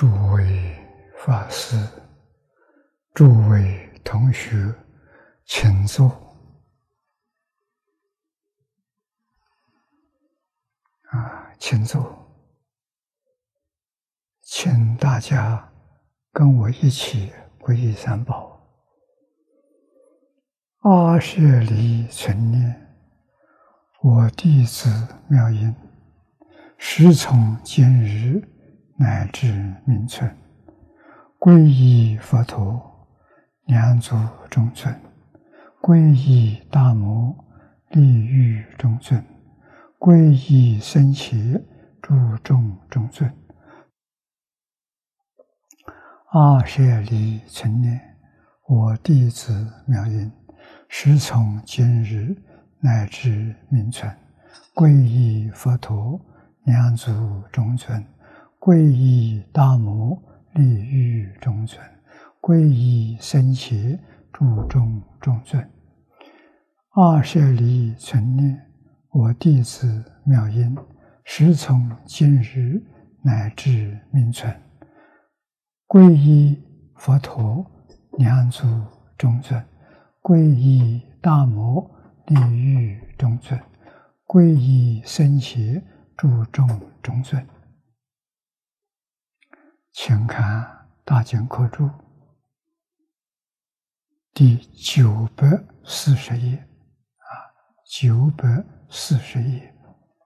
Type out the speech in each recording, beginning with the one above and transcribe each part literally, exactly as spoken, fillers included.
诸位法师、诸位同学，请坐。啊，请坐。请大家跟我一起皈依三宝。阿舍离存念，我弟子妙音，时从今日乃至明存，皈依佛陀，两足中尊；皈依大摩，利欲中尊；皈依僧伽，诸众中尊。阿舍离存念，我弟子妙音，时从今日乃至明存，皈依佛陀，两足中尊；皈依大摩，利欲中尊；皈依僧伽，诸众中尊。阿舍离存念，我弟子妙音，时从今日乃至明存，皈依佛陀，两足中尊；皈依大摩，利欲中尊；皈依僧伽，诸众中尊。请看《大经科注》第九百四十页啊，九百四十页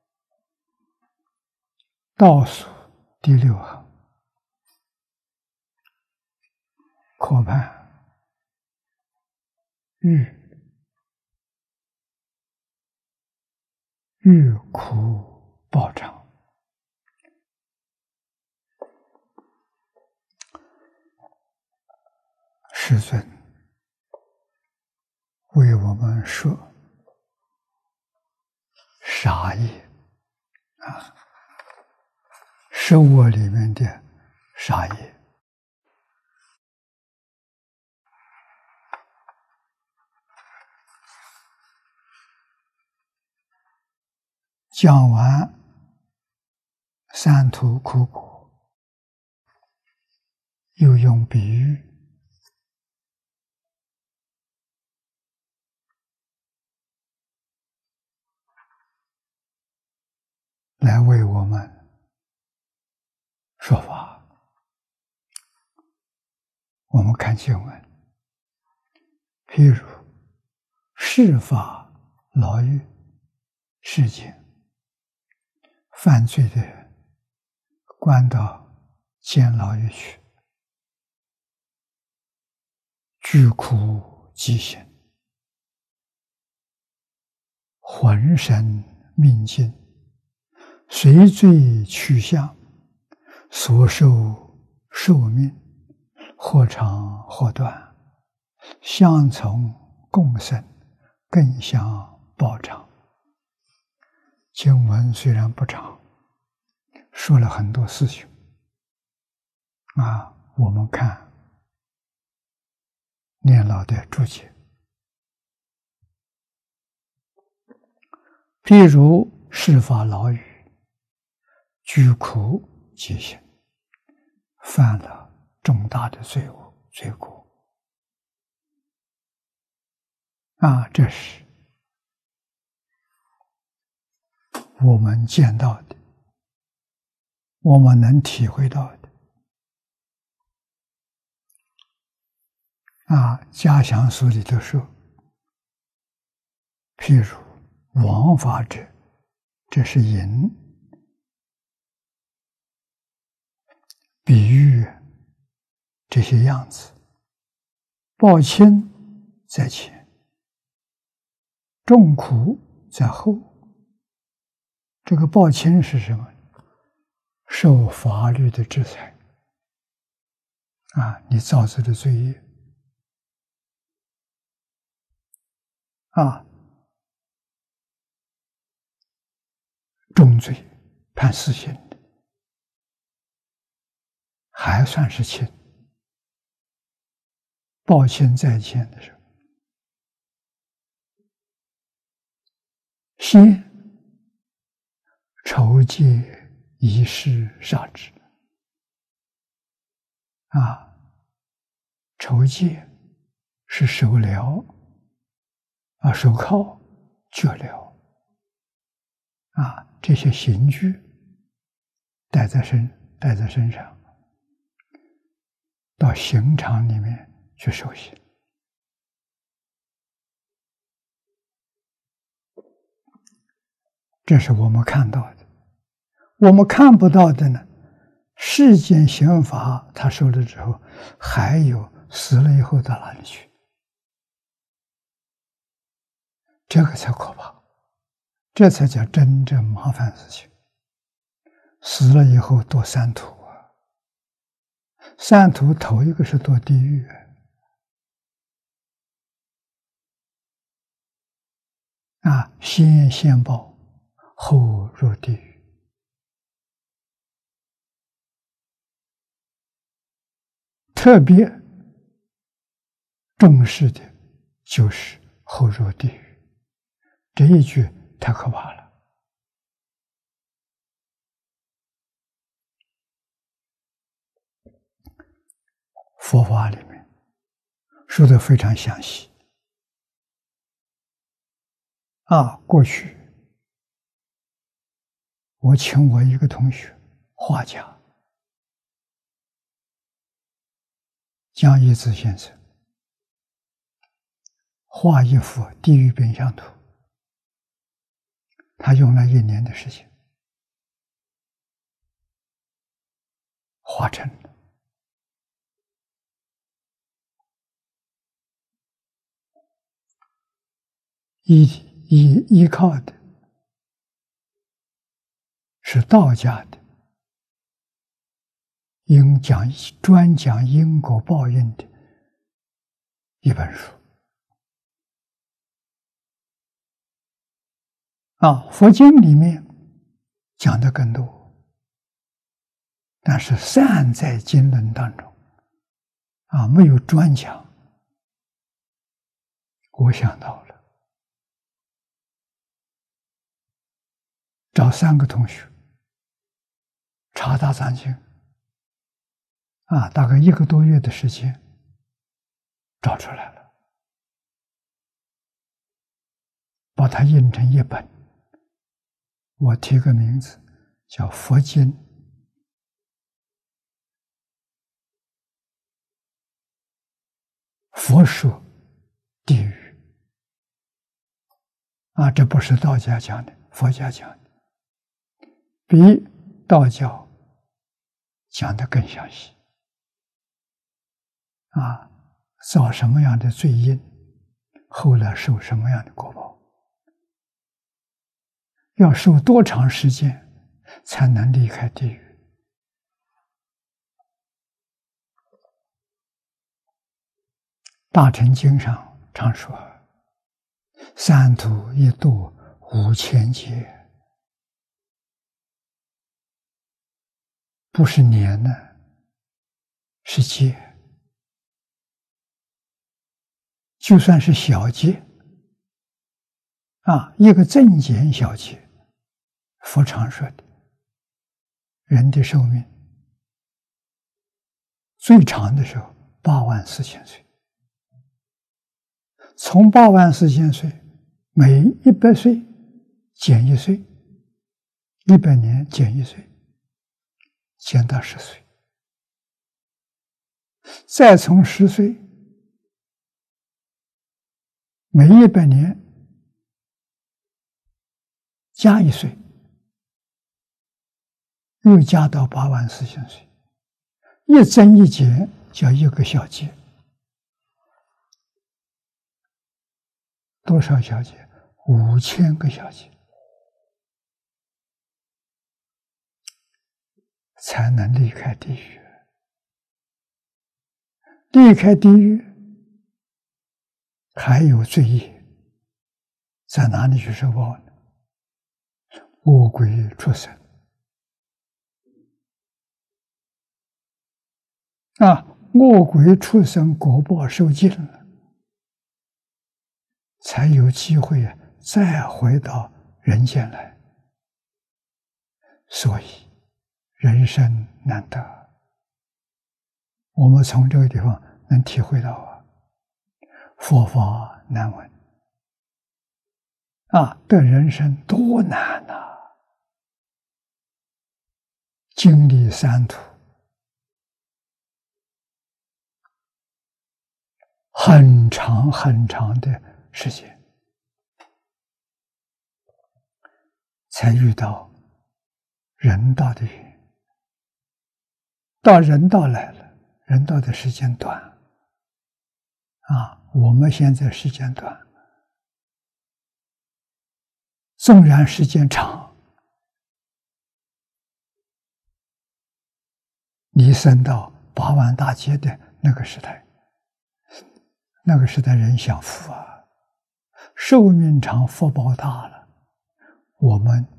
倒数第六行。科判欲欲苦报偿。世尊为我们说杀业啊，生活里面的杀业。讲完三途苦果，又用比喻来为我们说法。我们看经文，譬如释法牢狱事件，犯罪的人关到监牢里去，具苦极刑，浑身命尽，随罪去向，所受寿命或长或短，相从共生，更相报偿。经文虽然不长，说了很多事情啊，我们看念老的注解，譬如释法牢狱，居苦极刑，犯了重大的罪恶罪过啊，这是我们见到的，我们能体会到的啊。家详书里头说，譬如枉法者，这是引比喻这些样子，报轻在前，重苦在后。这个报轻是什么？受法律的制裁啊，你造作的罪业啊，重罪判死刑的，还算是轻。报轻在前的时候，先筹戒一事杀之， 啊，筹戒是手镣，啊，手铐、脚镣，啊，这些刑具带在身带在身上，到刑场里面去受刑。这是我们看到的。我们看不到的呢，世间刑罚他受了之后，还有死了以后到哪里去？这个才可怕，这才叫真正麻烦事情。死了以后堕三途啊，三途头一个是堕地狱，啊，先现报，后入地狱。特别重视的就是后入地狱，这一句太可怕了。佛法里面说的非常详细啊。过去我请我一个同学，画家江一之先生，画一幅地狱变相图，他用了一年的时间画成了。依依依靠的是道家的因讲专讲因果报应的一本书啊。佛经里面讲的更多，但是散在经论当中啊，没有专讲。我想到了，找三个同学查大藏经啊，大概一个多月的时间找出来了，把它印成一本，我提个名字叫《佛经佛说地狱》啊，这不是道家讲的，佛家讲的，比道教讲的更详细啊，造什么样的罪因，后来受什么样的果报，要受多长时间才能离开地狱。大乘经上常说，三途一度五千劫，不是年呢，是劫。就算是小劫啊，一个正减小劫，佛常说的，人的寿命最长的时候八万四千岁，从八万四千岁，每一百岁减一岁，一百年减一岁，减到十岁，再从十岁，每一百年加一岁，又加到八万四千岁，一增一减叫一个小劫。多少小劫？五千个小劫，才能离开地狱。离开地狱还有罪业，在哪里去受报呢？恶鬼畜生啊，恶鬼畜生果报受尽了，才有机会再回到人间来。所以人生难得， 我们从这个地方能体会到啊，佛法难闻啊，的人生多难呐、啊！经历三途，很长很长的时间，才遇到人道的缘。到人道来了，人道的时间短啊，我们现在时间短，纵然时间长，你升到八万大劫的那个时代，那个时代人享福啊，寿命长，福报大了，我们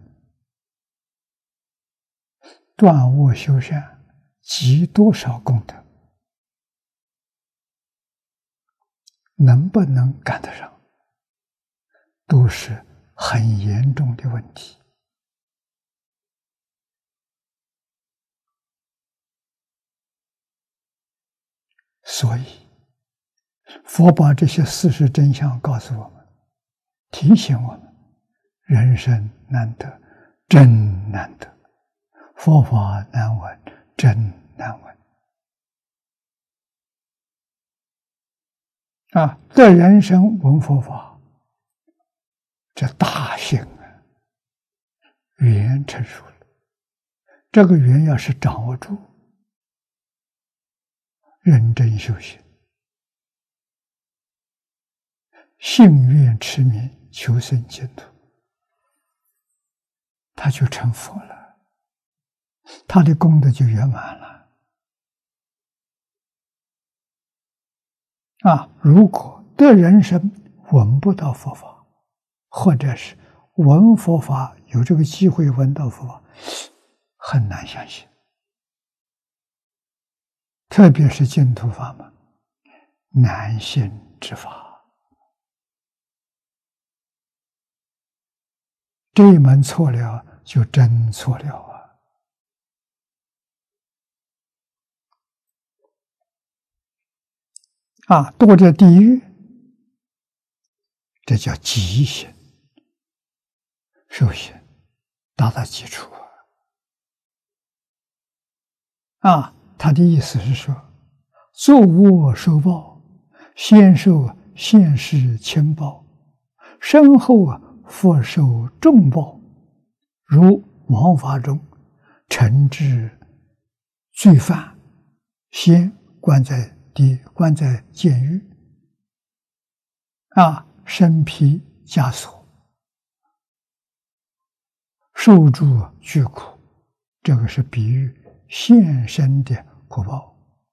断恶修善，积多少功德，能不能赶得上，都是很严重的问题。所以佛把这些事实真相告诉我们，提醒我们人生难得，真难得，佛法难闻，真难闻啊！这人生闻佛法，这大幸啊，缘成熟了。这个缘要是掌握住，认真修行，信愿持名求生净土，他就成佛了，他的功德就圆满了啊！如果得人生闻不到佛法，或者是闻佛法有这个机会闻到佛法，很难相信。特别是净土法门，难信之法，这一门错了，就真错了啊！啊，堕这地狱，这叫极行，受刑达到基础啊！他的意思是说，作恶受报，先受现世轻报，身后啊复受重报，如王法中惩治罪犯，先关在地关在监狱啊，身披枷锁，受诸巨苦，这个是比喻现身的苦报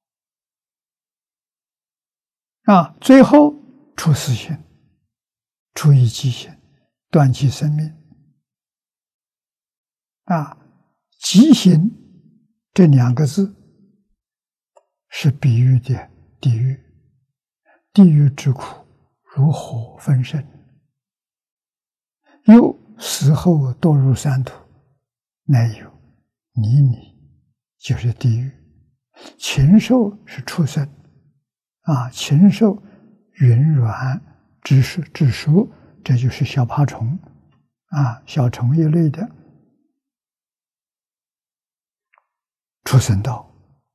啊，最后出死刑，处以极刑，断其生命啊。极刑这两个字是比喻的地狱，地狱之苦如火焚身，又死后堕入三途，乃有泥泞，就是地狱；禽兽是畜生啊，禽兽云软之属之属，这就是小爬虫啊，小虫一类的畜生道。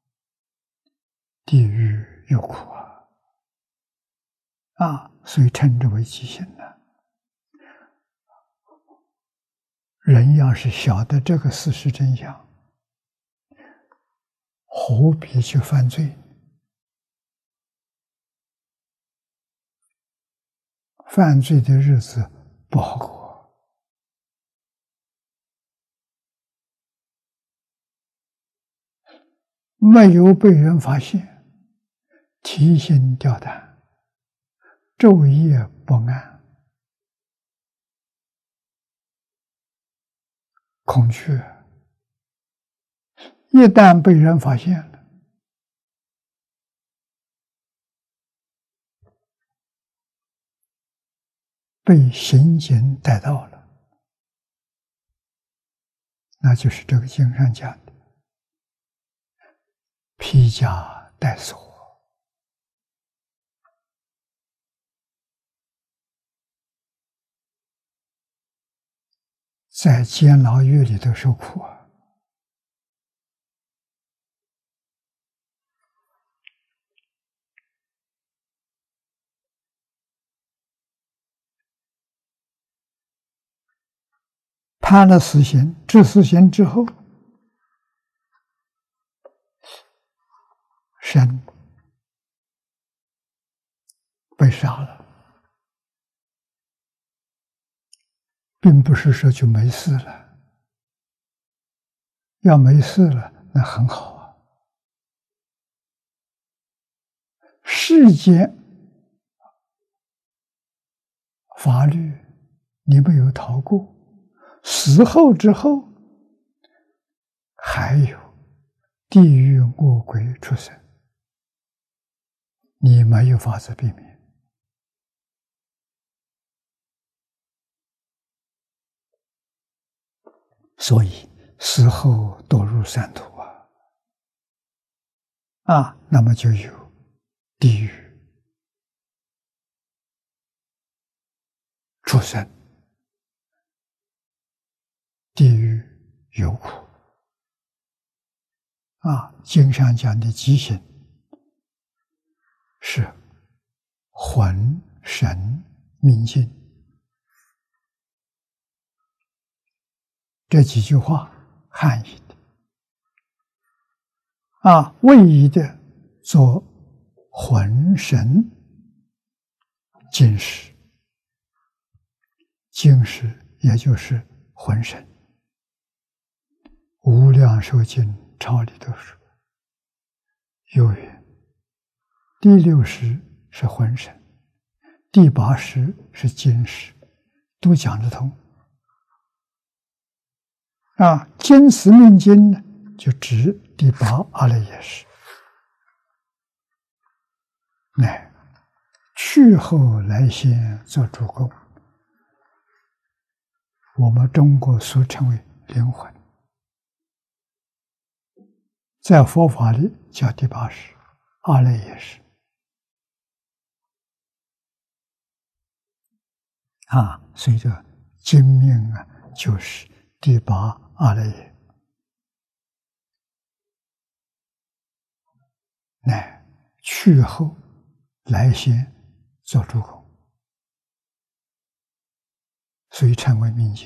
地狱有苦啊，啊，所以称之为极刑呢。人要是晓得这个事实真相，何必去犯罪？犯罪的日子不好过。没有被人发现，提心吊胆，昼夜不安，恐惧。一旦被人发现了，被刑警逮到了，那就是这个经上讲的披甲带死我。在监牢狱里头受苦啊！判了死刑，执死刑之后，神被杀了，并不是说就没事了。要没事了，那很好啊。世间法律你没有逃过，死后之后还有地狱恶鬼出生，你没有法子避免。所以死后堕入三途啊，啊，那么就有地狱、畜生、地狱有苦啊。经上讲的极刑是魂、神、命尽，这几句话汉译的啊，谓译的做魂神精实，精实也就是魂神。无量寿经抄里头说，有云第六识是魂神，第八识是精实，都讲得通。啊，金石命经呢，就指第八阿赖耶识，乃去后来先做主公，我们中国所称为灵魂，在佛法里叫第八识阿赖耶识啊，所以这经命啊，就是第八阿赖耶，乃去后来先做主公，所以称为命经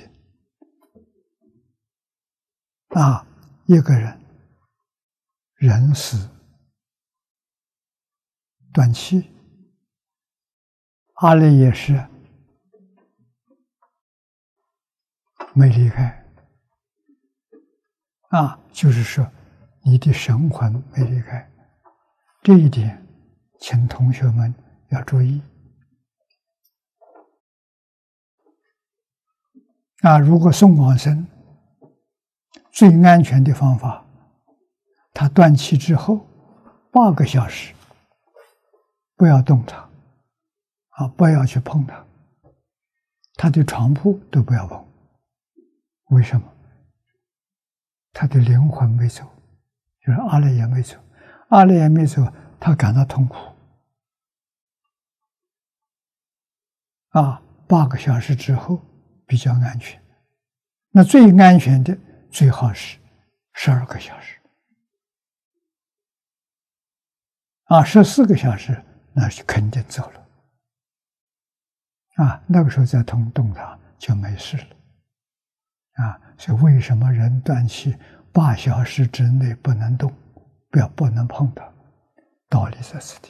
啊。一个人人死断气，阿赖耶识没离开啊，就是说你的神魂没离开，这一点请同学们要注意啊。如果送往生，最安全的方法，他断气之后八个小时不要动他啊，不要去碰他，他的床铺都不要碰。为什么？他的灵魂没走，就是阿赖耶没走，阿赖耶没走，他感到痛苦啊。八个小时之后比较安全，那最安全的最好是十二个小时啊，十四个小时那是肯定走了啊，那个时候再动动它就没事了啊。所以为什么人断气八小时之内不能动，不要不能碰它，道理在此地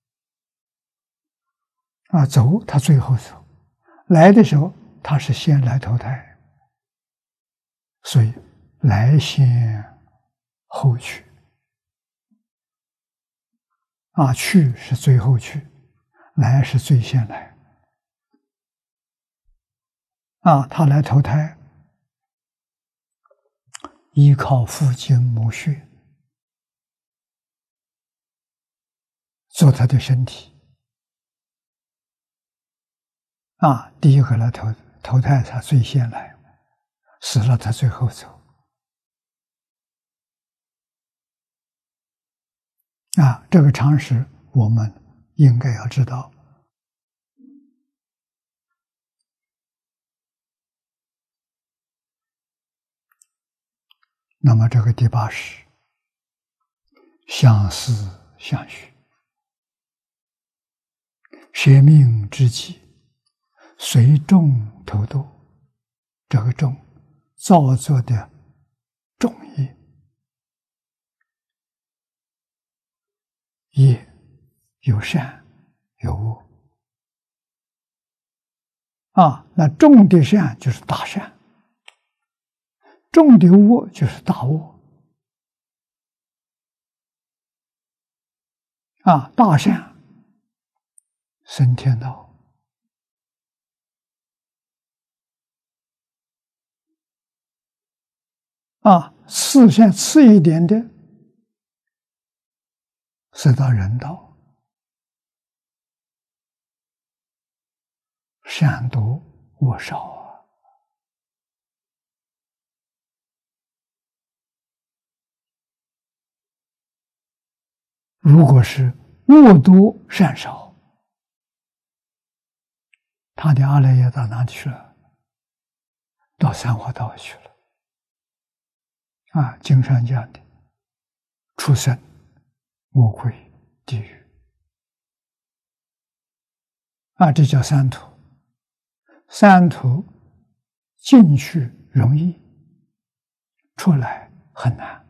啊。走他最后走，来的时候他是先来投胎，所以来先后去啊，去是最后去，来是最先来啊。他来投胎，依靠父精母血做他的身体啊。第一个来投投胎，他最先来，死了他最后走啊，这个常识我们应该要知道。那么这个第八识，相思相许，舍命之际，随众投度。这个众，造作的众业，业有善有恶啊。那众的善就是大善，众的恶就是大恶啊。大善升天道，啊，次善次一点的升到人道，善多恶少啊。如果是恶多善少，他的阿赖耶到哪里去了？到三恶道去了。啊，经上讲的畜生、魔鬼、地狱啊，这叫三途。三途进去容易，出来很难。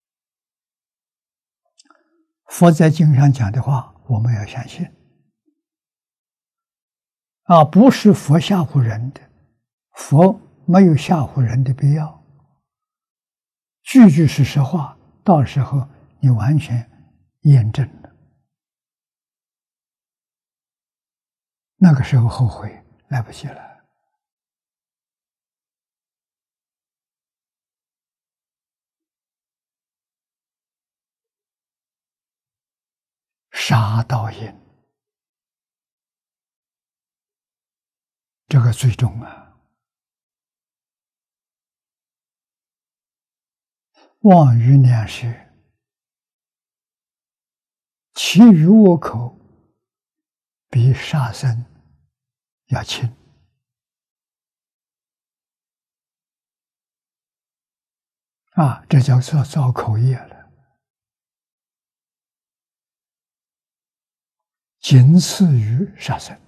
佛在经上讲的话，我们要相信啊，不是佛吓唬人的，佛没有吓唬人的必要。句句是实话，到时候你完全验证了，那个时候后悔来不及了。杀盗淫，这个最重啊。妄语两舌，其余恶口，比杀生要轻啊，这叫做造口业了。仅次于杀生。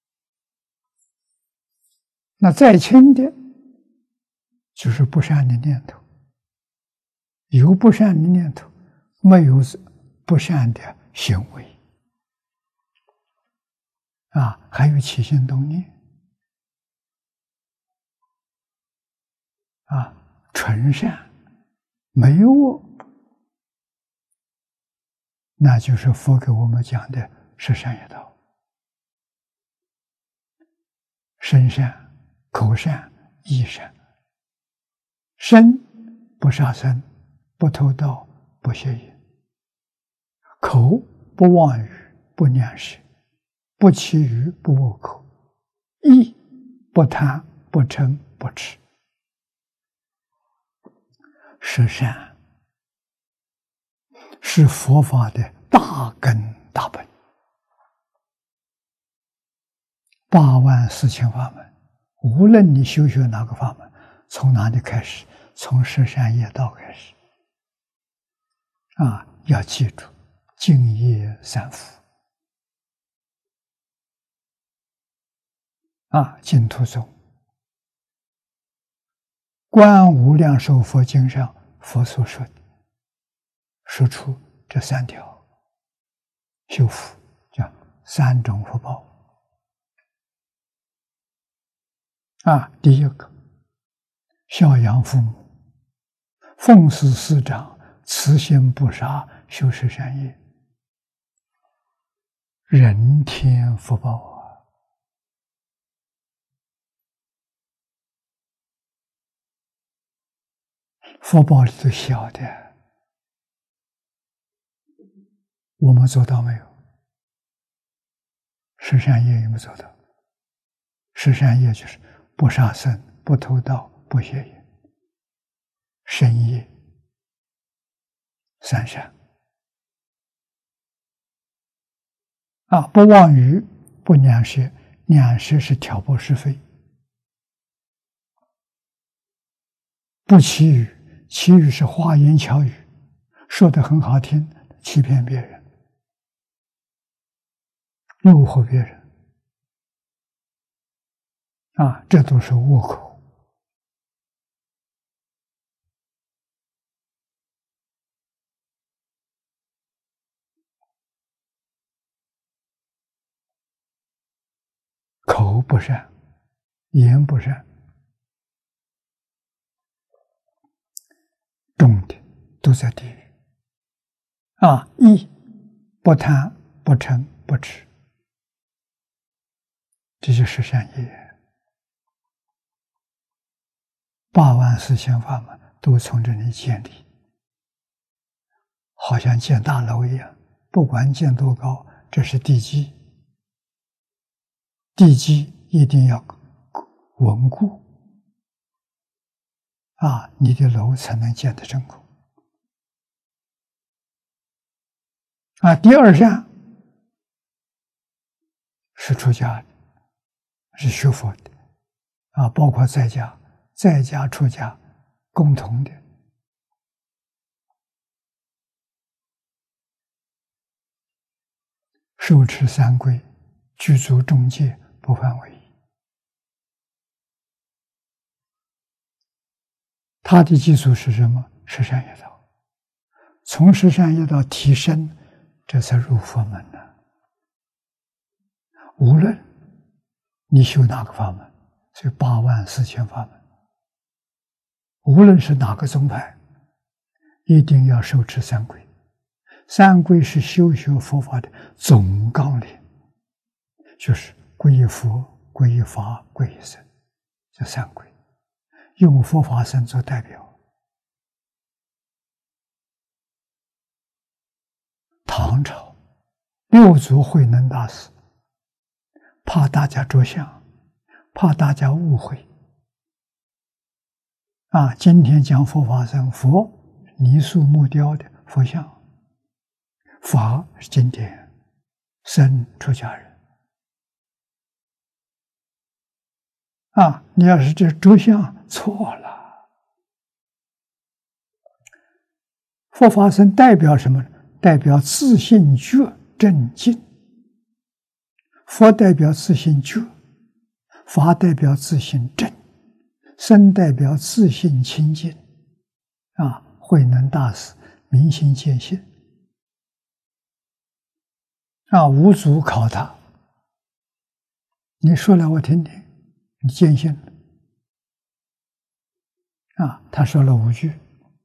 那再轻的，就是不善的念头。有不善的念头，没有不善的行为啊，还有起心动念啊，纯善没有恶，那就是佛给我们讲的十善业道：身善、口善、意善。身不杀生，不偷盗，不邪淫；口不妄语，不两舌，不绮语，不恶口；意不贪，不嗔，不痴。十善是佛法的大根大本，八万四千法门，无论你修学哪个法门，从哪里开始？从十善业道开始啊！要记住净业三福啊！净土宗观无量寿佛经上佛所说的，说出这三条修福，叫三种福报啊！第一个，孝养父母，奉事师长，慈心不杀，修十善业，人天福报啊！福报里头小的，我们做到没有？十善业有没有做到？十善业就是不杀生，不偷盗，不邪淫，身业三善啊，不妄语，不两舌，两舌是挑拨是非；不绮语，绮语是花言巧语，说得很好听，欺骗别人，诱惑别人，啊，这都是恶口。口不善，言不善，重的都在地狱。啊，一不贪不嗔不痴，这就是善业。八万四千法门都从这里建立，好像建大楼一样，不管建多高，这是地基。地基一定要稳固，啊，你的楼才能建得成功。啊，第二善是出家的，是学佛的，啊，包括在家、在家出家共同的。受持三规，具足众戒，不犯违。它的基础是什么？十善业道。从十善业道提升，这才入佛门呢。无论你修哪个法门，所以八万四千法门，无论是哪个宗派，一定要受持三规。三规是修学佛法的总纲领，就是皈依佛、皈依法、皈依僧，这三规。用佛法僧做代表。唐朝六祖慧能大师怕大家着相，怕大家误会，啊，今天讲佛法僧，佛泥塑木雕的佛像，法是经典，僧出家人。啊，你要是这着相错了。佛法僧代表什么？代表自信觉正净。佛代表自信觉，法代表自信正，僧代表自信清净。啊，慧能大师明心见性。啊，五祖考他，你说来我听听。你坚信啊？他说了五句。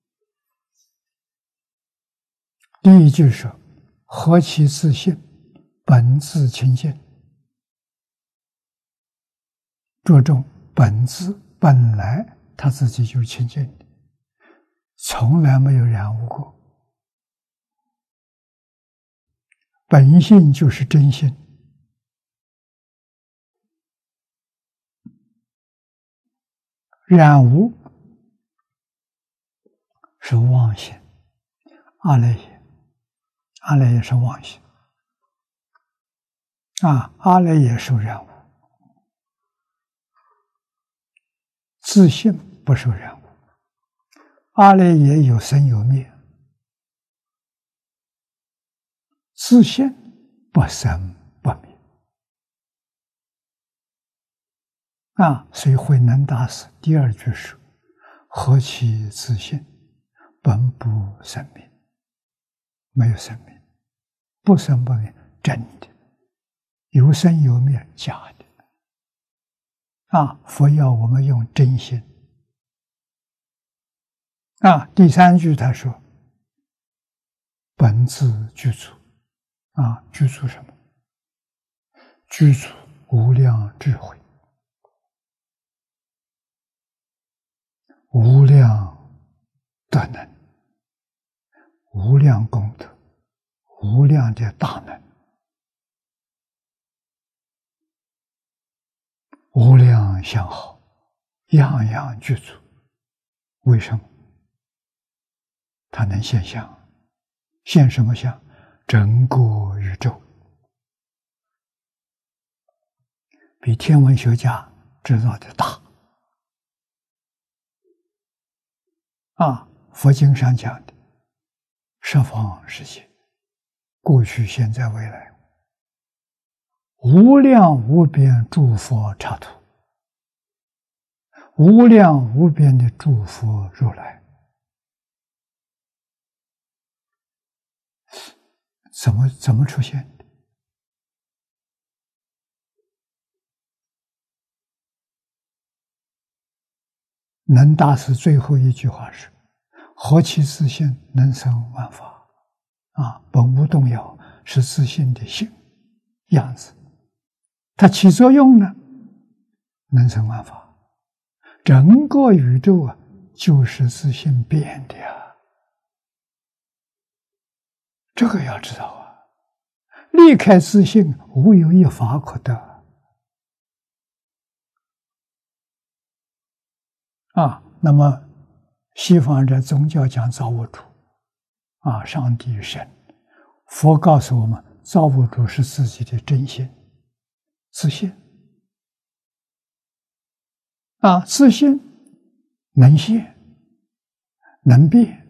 第一句说：“何其自信，本自清净。”着重本自，本来他自己就清净的，从来没有染污过。本性就是真性。染污是妄心，阿赖耶，阿赖耶是妄心，啊，阿赖耶受染污，自性不受染污，阿赖耶有生有灭，自性不生不灭。啊，所以慧能大师第二句说：“何其自性，本不生灭。”没有生命，不生不灭，真的；有生有灭，假的。啊，佛要我们用真心。啊，第三句他说：“本自具足。”啊，具足什么？具足无量智慧。无量德能，无量功德，无量的大能，无量相好，样样具足。为什么？它能现相，现什么相？整个宇宙， 比天文学家知道的大。啊，佛经上讲的十方世界，过去、现在、未来，无量无边诸佛刹土，无量无边的诸佛如来，怎么怎么出现的？能大师最后一句话是：“何其自性，能生万法。”啊，本无动摇，是自性的性样子。它起作用呢，能生万法。整个宇宙啊，就是自性变的呀。这个要知道啊，离开自性，无有一法可得。啊，那么西方的宗教讲造物主，啊，上帝神，佛告诉我们，造物主是自己的真心、自信。啊，自信能现、能变。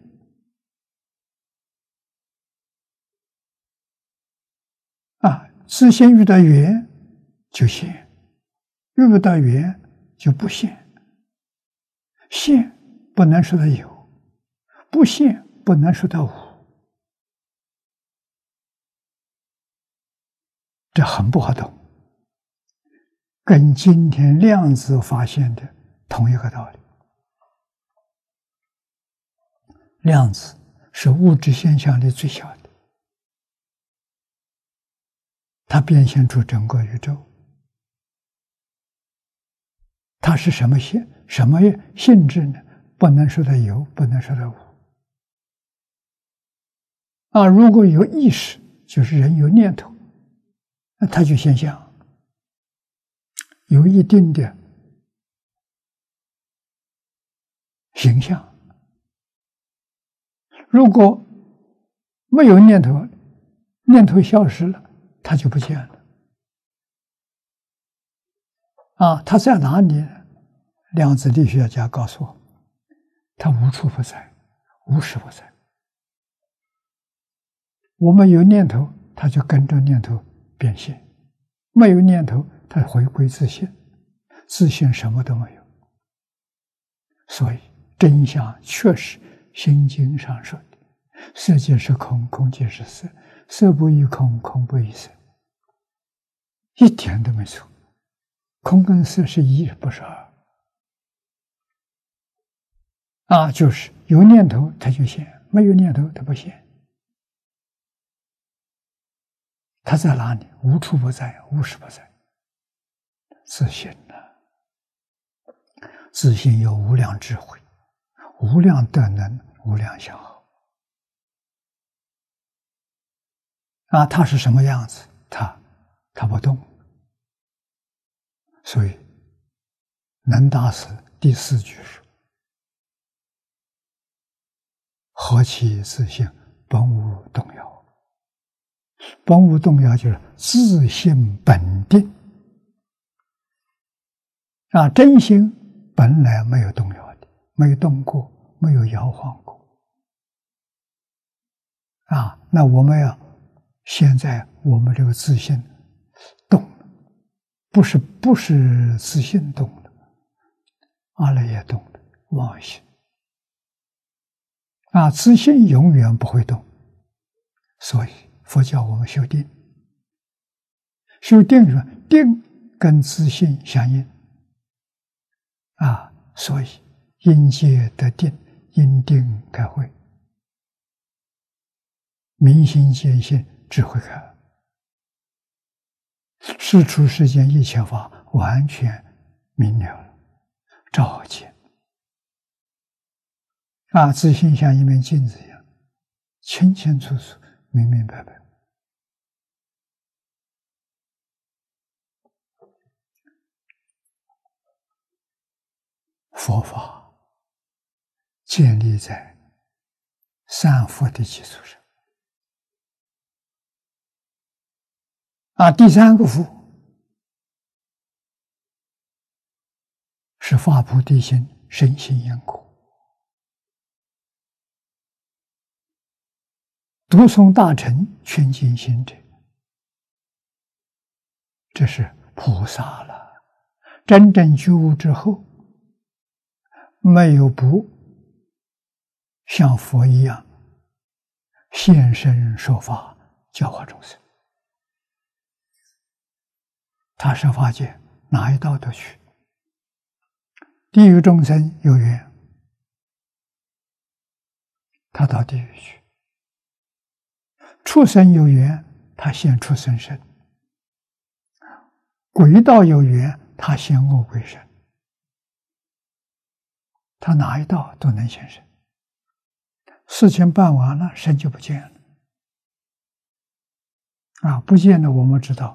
啊，自信遇到缘就现，遇不到缘就不现。现不能说它有，不现不能说它无，这很不好懂，跟今天量子发现的同一个道理。量子是物质现象的最小的，它变现出整个宇宙。它是什么性？什么性质呢？不能说它有，不能说它无。啊，如果有意识，就是人有念头，那它就现象，有一定的形象。如果没有念头，念头消失了，它就不见了。啊，它在哪里呢？量子力学家告诉我，它无处不在，无时不在。我们有念头，它就跟着念头变现；没有念头，它回归自性。自性什么都没有。所以真相确实《心经》上说的：“色即是空，空即是色，色不异空，空不异色。”一点都没错。空跟色是一，不是二。啊，就是有念头它就现，没有念头它不现。它在哪里？无处不在，无时不在。自性呢？自性有无量智慧，无量德能，无量相好。啊，它是什么样子？它它不动。所以能大师第四句说：“何其自性，本无动摇。”本无动摇就是自性本定。啊，真心本来没有动摇的，没有动过，没有摇晃过。啊，那我们要现在我们这个自性动了，不是不是自性动了，阿赖耶动了，妄心。啊，自性永远不会动，所以佛教我们修定，修定说定跟自性相应。啊，所以因戒得定，因定开慧，明心见性，智慧开，事出世间一切法完全明了了，照见。啊，自性像一面镜子一样，清清楚楚，明明白白。佛法建立在三福的基础上。啊，第三个福是发菩提心，深信因果。读诵大乘，劝进行者，这是菩萨了。真正觉悟之后，没有不像佛一样现身说法，教化众生。他设法界哪一道都去。地狱众生有缘，他到地狱去；畜生有缘，他现畜生身；鬼道有缘，他现恶鬼身。他哪一道都能现身。事情办完了，身就不见了。啊，不见了，我们知道，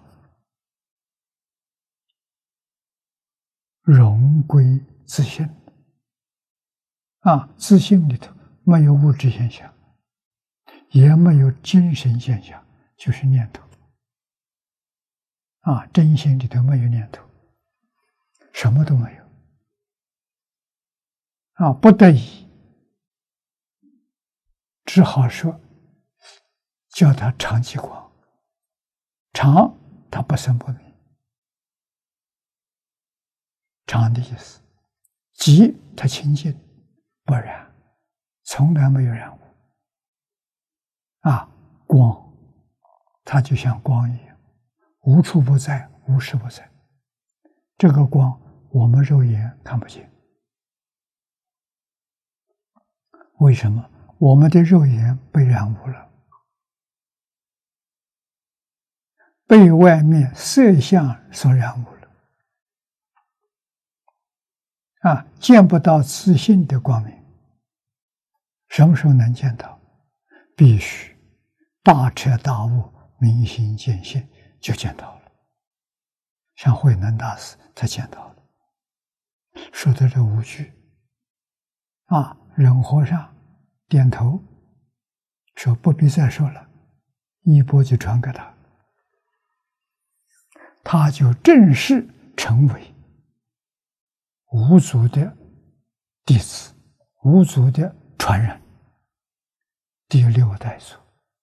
荣归自性。啊，自性里头没有物质现象，也没有精神现象，就是念头。啊，真心里头没有念头，什么都没有。啊，不得已，只好说，叫他常寂光。常，他不生不灭。常的意思，寂，他清净，不染，从来没有染污。啊，光，它就像光一样，无处不在，无时不在。这个光，我们肉眼看不见。为什么？我们的肉眼被染污了，被外面色相所染污了，啊，见不到自性的光明。什么时候能见到？必须大彻大悟，明心见性，就见到了。像慧能大师，他见到了，说的这五句，啊，忍和尚点头说不必再说了，衣钵就传给他，他就正式成为五祖的弟子，五祖的传人，第六代祖。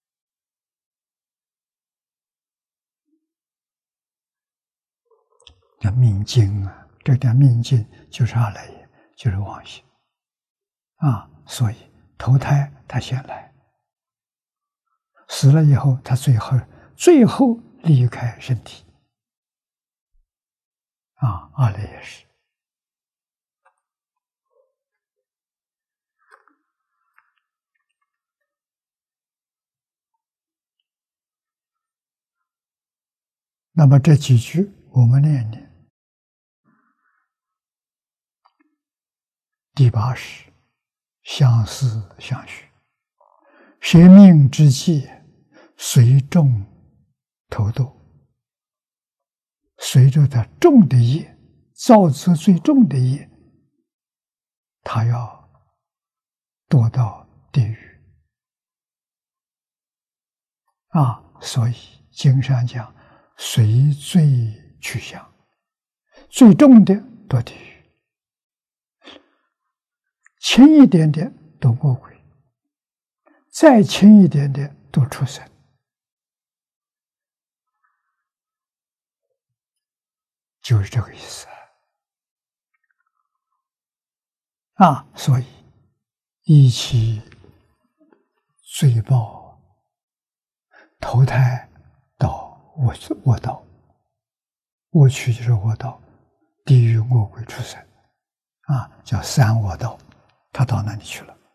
叫命经啊，这叫命经，就是阿赖耶，就是妄心啊。所以投胎他先来，死了以后他最后最后离开身体啊。阿赖耶识。那么这几句我们念念。第八识，相思相许，生命之际，随众投堕，随着他重的业，造作最重的业，他要堕到地狱啊。所以经上讲，随罪去向，最重的堕地狱，轻一点点堕恶鬼，再轻一点点堕畜生。就是这个意思啊。所以一起罪报，投胎到恶恶道，恶趣就是恶道，地狱、恶鬼、畜生啊，叫三恶道，他到那里去了。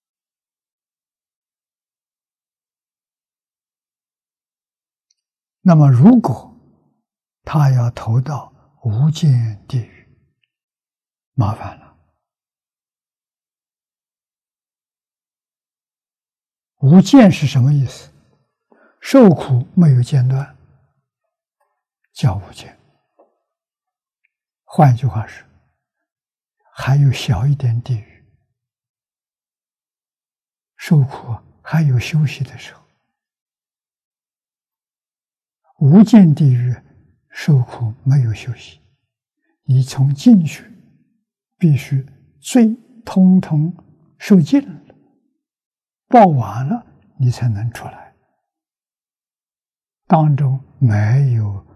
那么如果他要投到无间地狱，麻烦了。无间是什么意思？受苦没有间断，叫无间。换一句话是，还有小一点地狱，受苦还有休息的时候。无间地狱受苦没有休息，你从进去必须罪通通受尽了，报完了，你才能出来。当中没有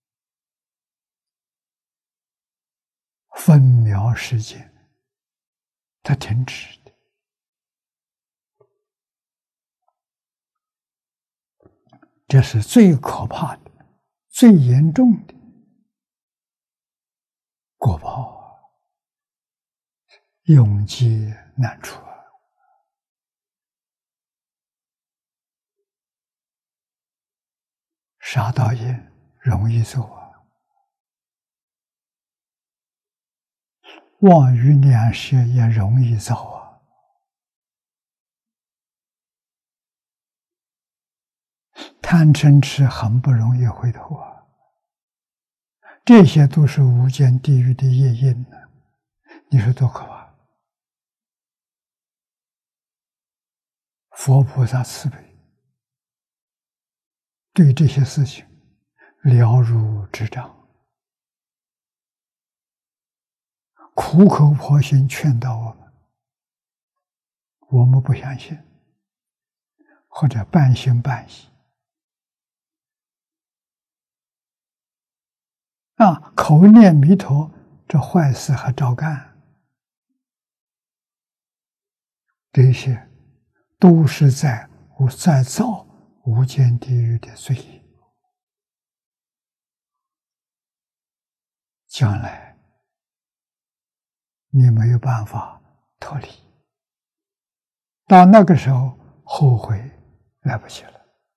分秒时间，它停止的。这是最可怕的、最严重的果报啊，永劫难除啊！杀盗业容易做啊，妄语两舌也容易造啊，贪嗔痴很不容易回头啊，这些都是无间地狱的业因呢，你说多可怕！佛菩萨慈悲，对这些事情了如指掌，苦口婆心劝导我们，我们不相信，或者半信半疑啊，口念弥陀，这坏事还照干，这些都是在在造无间地狱的罪业，将来你没有办法脱离，到那个时候后悔来不及了。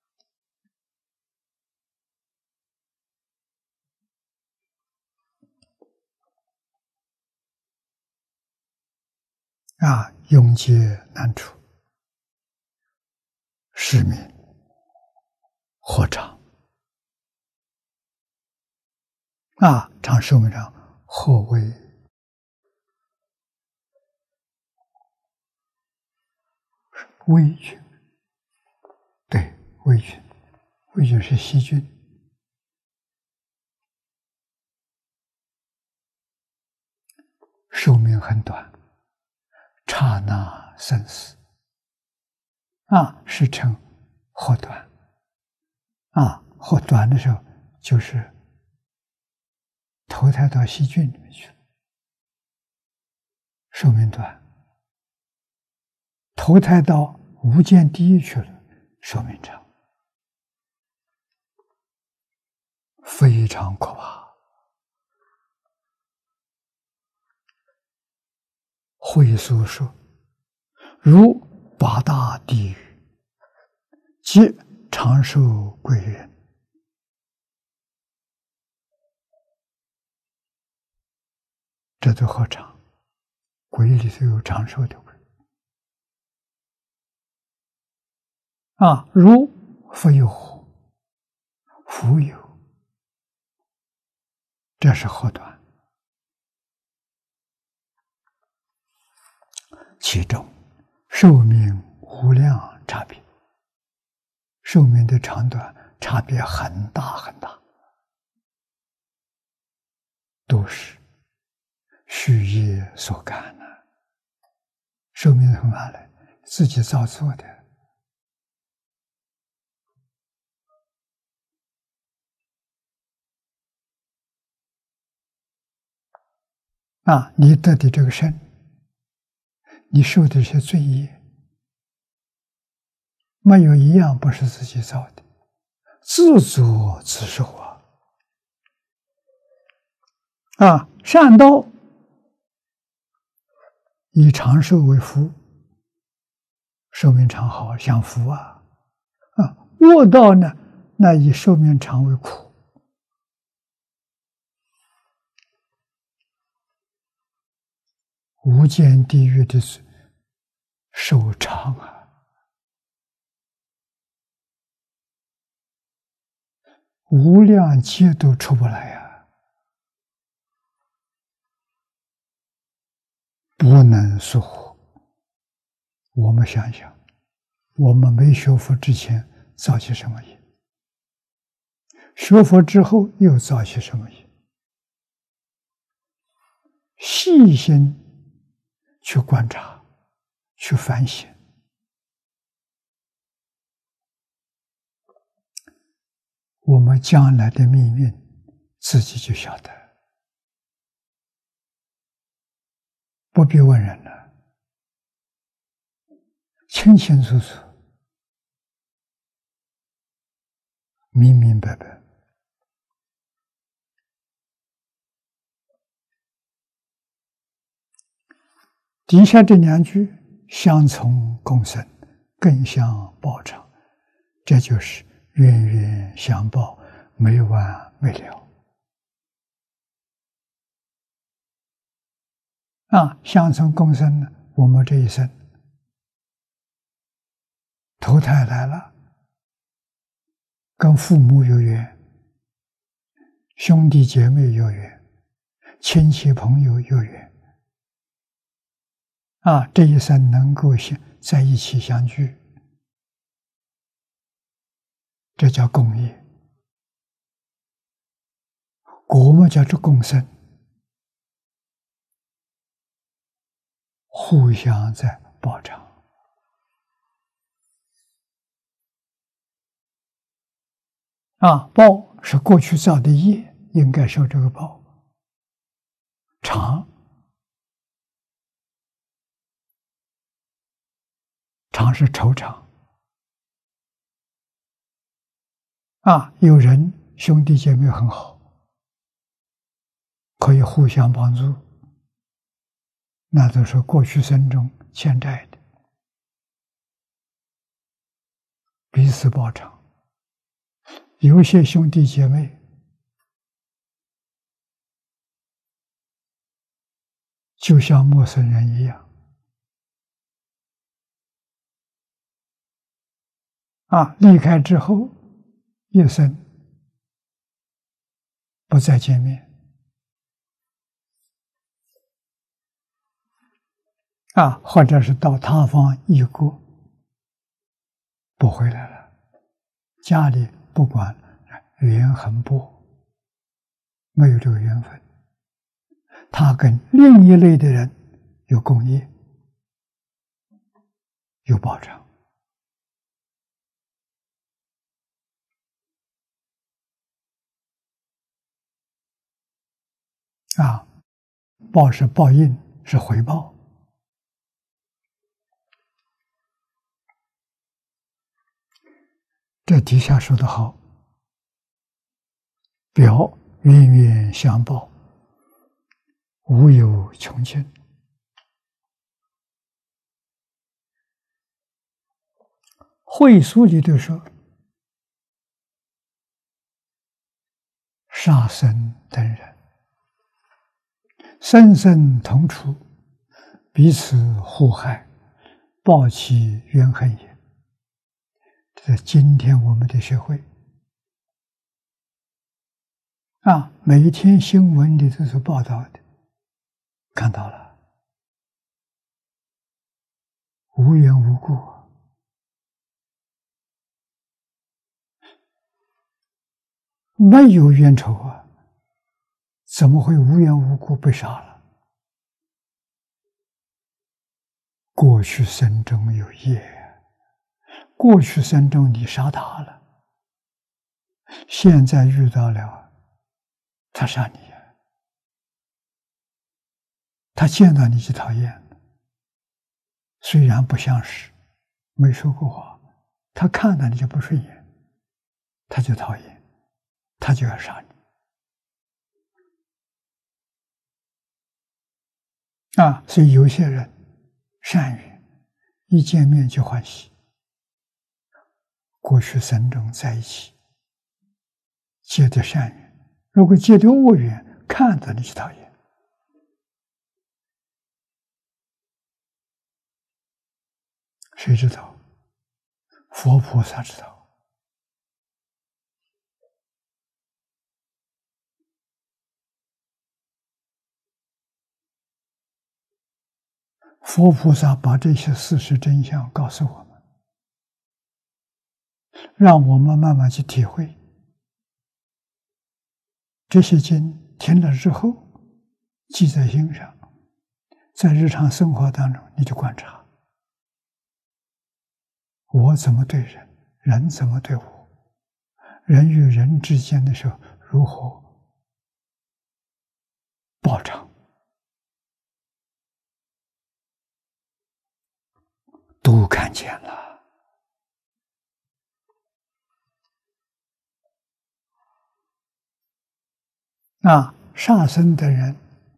啊，永劫难除，失明或长啊，长寿命长或为微菌，对，微菌，微菌是细菌，寿命很短，刹那生死啊，是称或短啊，或短的时候就是投胎到细菌里面去了，寿命短；投胎到无间地狱去了，寿命长，非常可怕。会所说，如八大地狱，皆长寿贵人。这都何尝？鬼里头有长寿的鬼啊，如复有火，复有，这是后端。其中寿命无量差别，寿命的长短差别很大很大，都是虚业所感呢。寿命从哪来？自己造作的。啊，你得的这个身，你受的这些罪业，没有一样不是自己造的，自作自受啊！啊，善道以长寿为福，寿命长好享福啊！啊，恶道呢，那以寿命长为苦。无间地狱的寿长啊，无量劫都出不来呀，不能说活。我们想想，我们没学佛之前造些什么业？学佛之后又造些什么业？ 细心去观察、去反省，我们将来的命运自己就晓得，不必问人了，清清楚楚、明明白白。底下这两句相从共生，更相报偿，这就是冤冤相报，没完没了。啊，相从共生呢，我们这一生投胎来了，跟父母有缘，兄弟姐妹有缘，亲戚朋友有缘。啊，这一生能够在一起相聚，这叫共业。果嘛叫做共生，互相在报偿。啊，报是过去造的业，应该受这个报。偿偿是酬偿。啊，有人兄弟姐妹很好，可以互相帮助，那都是过去生中欠债的，彼此报偿。有些兄弟姐妹就像陌生人一样，啊，离开之后一生不再见面，啊，或者是到他方异国不回来了，家里不管缘很薄，没有这个缘分，他跟另一类的人有共业，有报偿。啊，报是报应，是回报。这底下说得好，表冤冤相报，无有穷尽。会书里头说，杀生等人，生生同处，彼此互害，报其冤恨也。这是今天我们的社会啊，每一天新闻里都是报道的，看到了，无缘无故，没有冤仇啊，怎么会无缘无故被杀了？过去生中有业，过去生中你杀他了，现在遇到了他杀你，他见到你就讨厌，虽然不相识，没说过话，他看到你就不顺眼，他就讨厌，他就要杀你。啊，所以有些人善缘，一见面就欢喜，过去生中在一起结的善缘，如果结的恶缘，看着你就讨厌。谁知道？佛菩萨知道。佛菩萨把这些事实真相告诉我们，让我们慢慢去体会。这些经听了之后， 记在心上，在日常生活当中，你就观察我怎么对人，人怎么对我，人与人之间的时候如何报偿，都看见了。那杀生的人，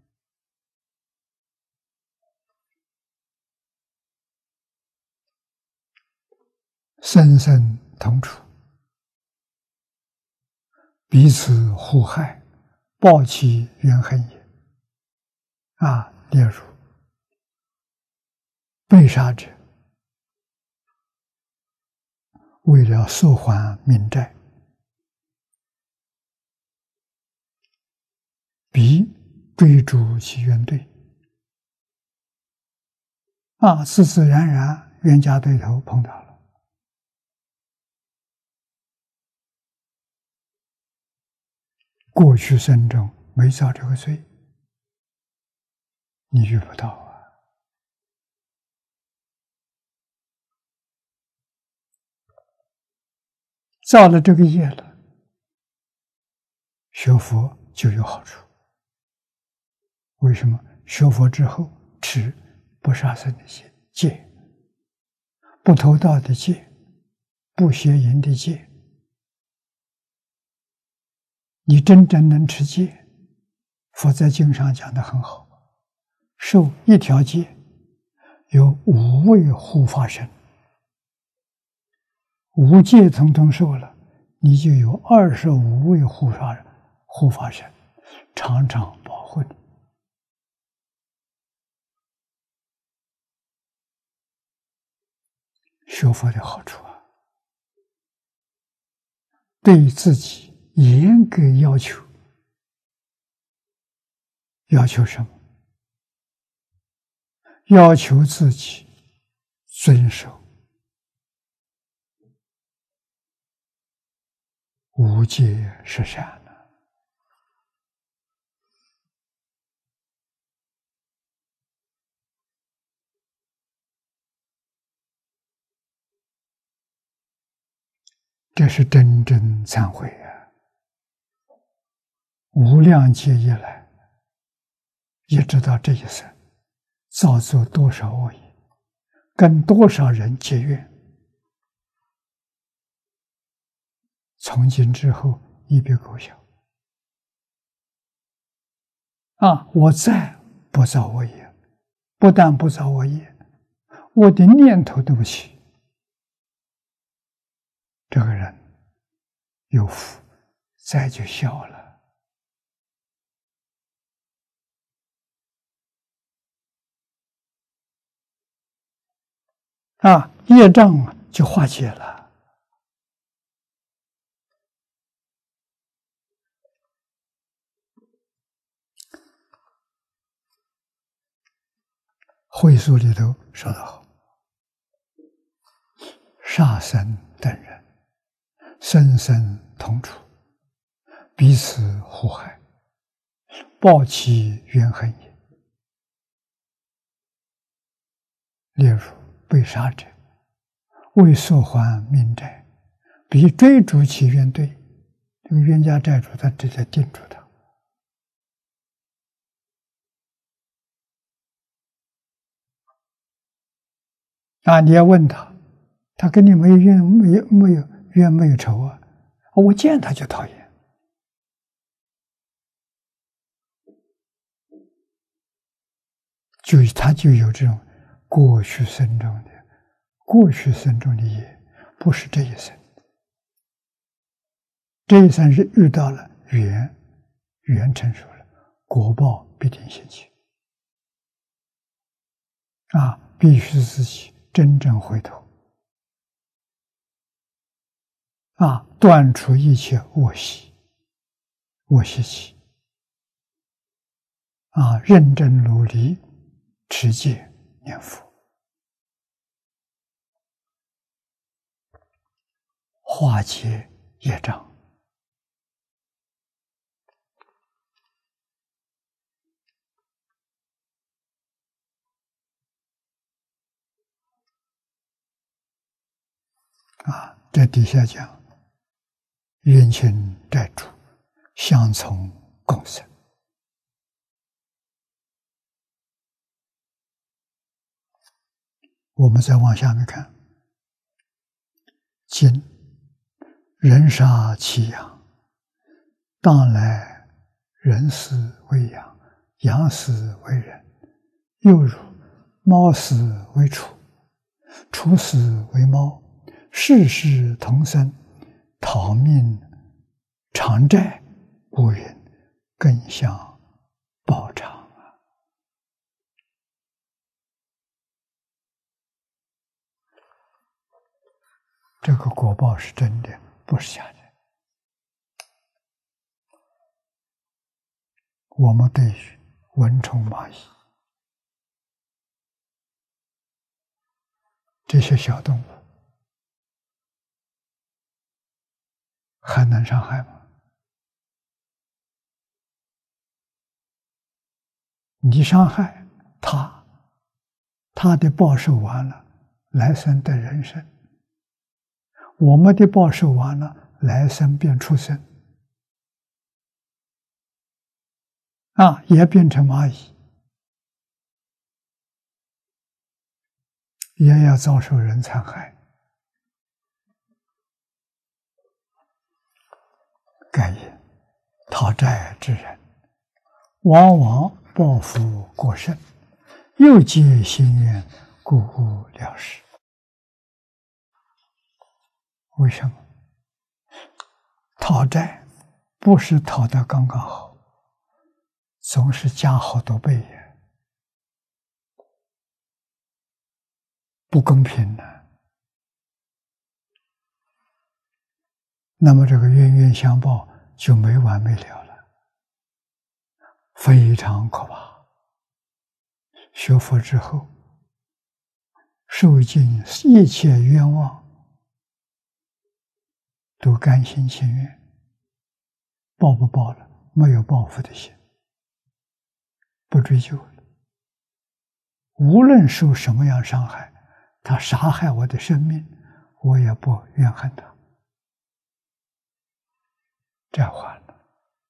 生生同处，彼此互害，报其怨恨也。啊，例如被杀者为了索还民债，彼追逐其冤对，啊，自自然然冤家对头碰到了。过去生中没造这个罪，你遇不到啊。造了这个业了，学佛就有好处。为什么？学佛之后持不杀生的戒，不偷盗的戒，不邪淫的戒，你真正能持戒。佛在经上讲得很好，受一条戒有五位护法神，五戒统统受了，你就有二十五位护法护法神常常保护你。学佛的好处啊，对自己严格要求。要求什么？要求自己遵守无戒十善呢。这是真正忏悔啊！无量劫以来，也知道这一生造作多少恶业，跟多少人结怨。从今之后一笔勾销啊！我再不造恶业，不但不造恶业，我的念头都不起。这个人有福，灾就消了。啊，业障就化解了。会书里头说得好，杀生等人，生生同处，彼此互害，报其怨恨也。例如被杀者为索还民债，彼追逐其冤对，这个冤家债主他直接盯住他。啊，你要问他，他跟你没有冤，没有没有冤，没有仇啊，我见他就讨厌。就他就有这种过去生中的过去生中的业，不是这一生。这一生是遇到了缘，缘成熟了，果报必定现起。啊，必须自己真正回头，啊，断除一切恶习、恶习气，啊，认真努力持戒念佛，化解业障。 啊，这底下讲冤亲债主相从共生。我们再往下面看，今人杀其养，当来人死为养，养死为人。又如猫死为畜，畜死为猫，世世同生，讨命偿债，故云更相报偿。这个果报是真的，不是假的。我们对于蚊虫蚂蚁这些小动物还能伤害吗？你伤害它，它的报受完了，来生得人生。我们的报受完了，来生变畜生，啊，也变成蚂蚁，也要遭受人残害。盖言讨债之人，往往报复过甚，又结心怨，故无了事。为什么？讨债不是讨得刚刚好，总是加好多倍呀，不公平的。那么这个冤冤相报就没完没了了，非常可怕。学佛之后，受尽一切冤枉，都甘心情愿。报不报了，没有报复的心，不追究了。无论受什么样伤害，他杀害我的生命，我也不怨恨他。这样完了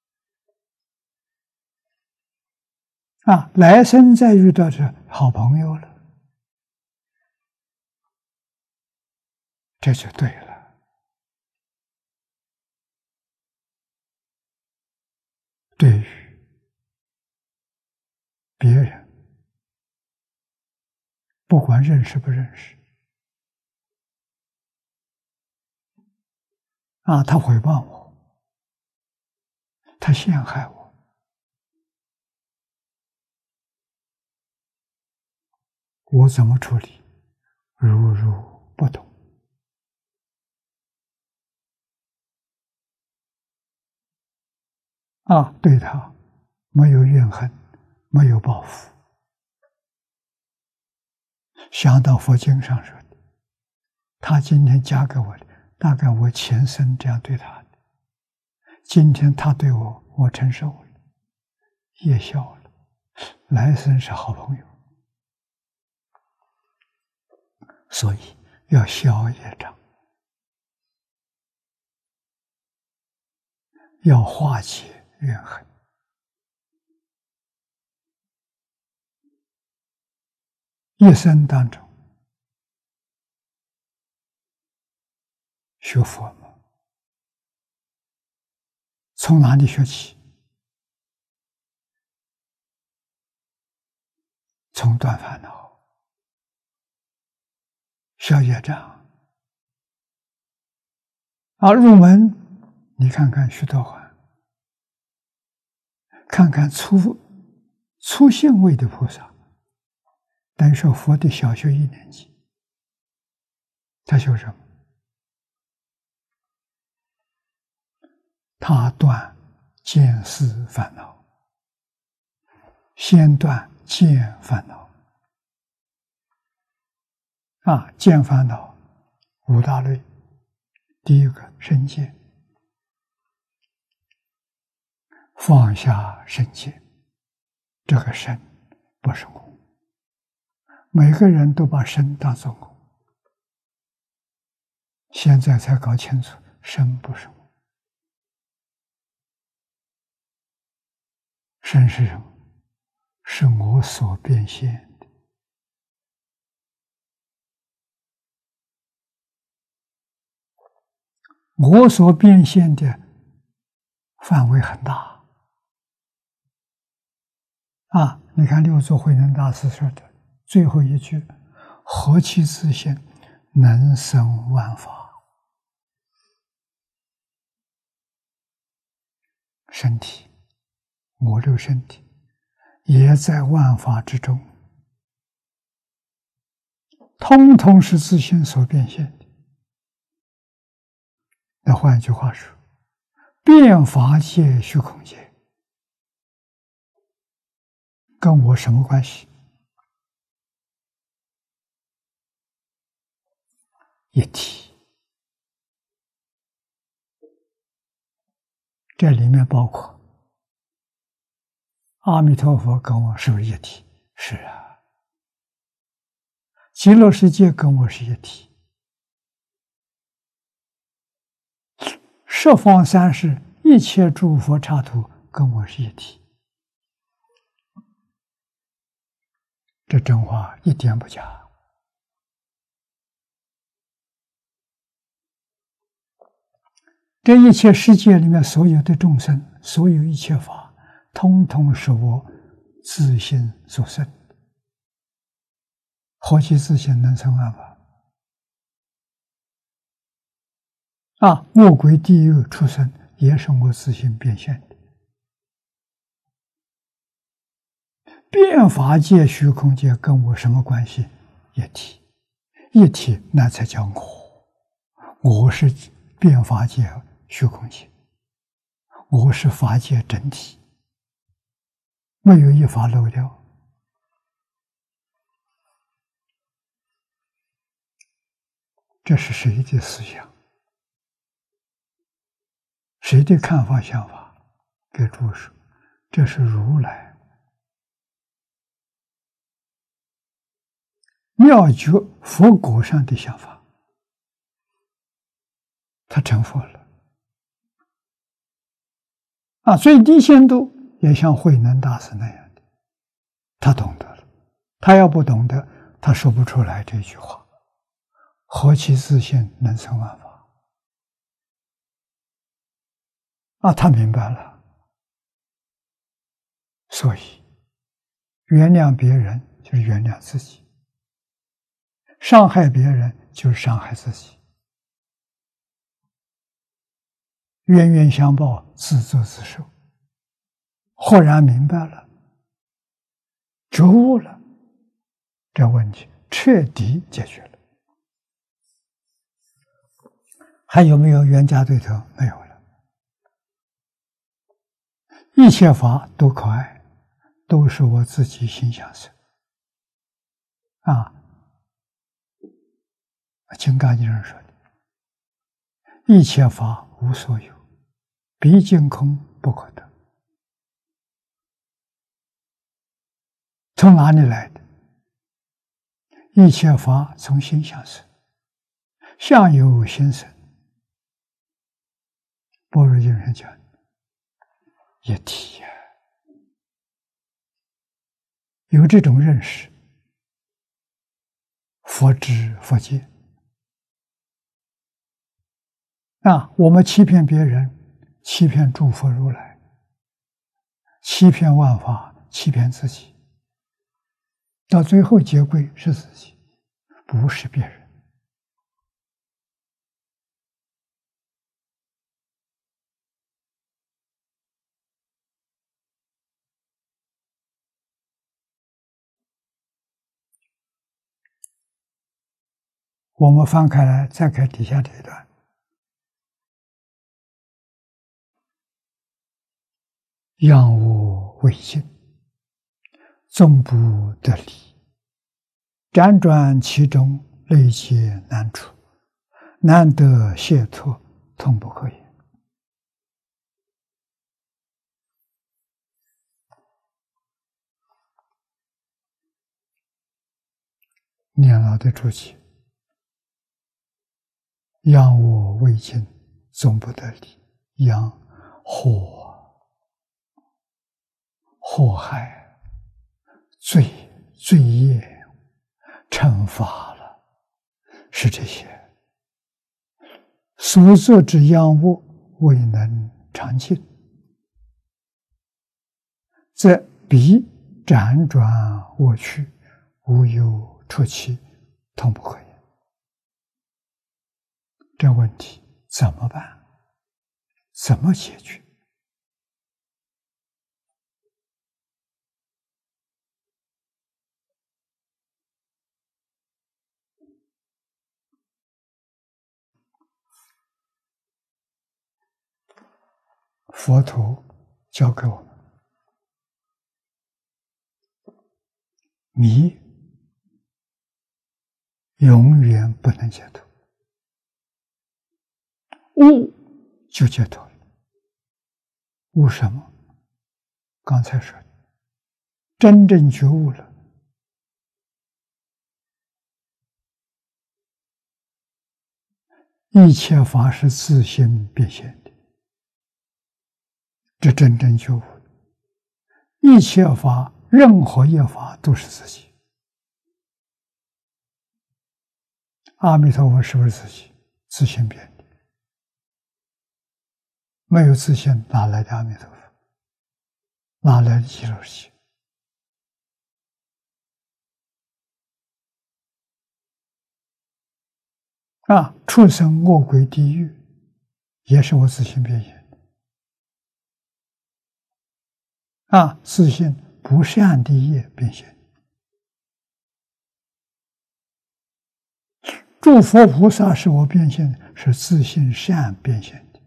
啊！来生再遇到这好朋友了，这就对了。对于别人，不管认识不认识，啊，他诽谤我，他陷害我，我怎么处理？如如不懂。啊，对他没有怨恨，没有报复。想到佛经上说的，他今天嫁给我的，大概我前生这样对他的，今天他对我，我承受了，业消了，来生是好朋友，所以要消业障，要化解怨恨。一生当中学佛嘛，从哪里学起？从断烦恼、消业障。啊，入门你看看须陀洹，看看初初信位的菩萨，等于说佛的小学一年级，他修什么？他断见思烦恼，先断见烦恼。啊，见烦恼五大类，第一个身见，放下身见，这个身不是我，每个人都把身当作我， 现在才搞清楚，身不是我，身是什么？是我所变现的。我所变现的范围很大啊！你看六祖慧能大师说的最后一句：“何其自性，能生万法。”身体，我这个身体也在万法之中，通通是自性所变现的。那换一句话说，变法界、虚空界跟我什么关系？一体。这里面包括阿弥陀佛跟我是不是一体？是啊。极乐世界跟我是一体。十方三世一切诸佛刹土跟我是一体。这真话一点不假。这一切世界里面所有的众生，所有一切法，通通是我自性所生。何其自性，能生万法啊！恶鬼地狱畜生也是我自性变现的。变法界、虚空界跟我什么关系？一体。一体那才叫我。我是变法界、虚空界，我是法界整体，没有一法漏掉。这是谁的思想？谁的看法想法？给诸说，这是如来妙觉佛果上的想法。他成佛了啊！最低限度也像慧能大师那样的，他懂得了。他要不懂得，他说不出来这句话。何其自性，能生万法啊！他明白了。所以原谅别人就是原谅自己，伤害别人就是伤害自己，冤冤相报，自作自受。豁然明白了，觉悟了，这问题彻底解决了。还有没有冤家对头？没有了。一切法都可爱，都是我自己心想生啊。金刚经上说的，一切法无所有，毕竟空不可得。从哪里来的？一切法从心想生，相由心生。般若经上讲一体呀、啊，有这种认识，佛知佛见。啊，我们欺骗别人，欺骗诸佛如来，欺骗万法，欺骗自己，到最后结归是自己，不是别人。我们翻开来，再看底下这一段。让我为境，终不得离，辗转其中，累劫难除，难得解脱，痛不可言。念老的注解， 殃我未尽，终不得离。殃祸，祸害，罪罪业，惩罚了，是这些。所作之殃恶，未能长尽，则彼辗转恶趣，无有出期，痛不可言。这问题怎么办？怎么解决？佛陀教给我们：迷永远不能解脱，悟就解脱了。悟什么？刚才说的，真正觉悟了，一切法是自性变现的，这真正觉悟。一切法，任何一法都是自己。阿弥陀佛是不是自己？自性变的。没有自性，哪来的阿弥陀佛？哪来的极乐世界？啊，畜生、恶鬼、地狱，也是我自性变现的。啊，自性不善的业变现。诸佛菩萨是我变现的，是自性善变现的，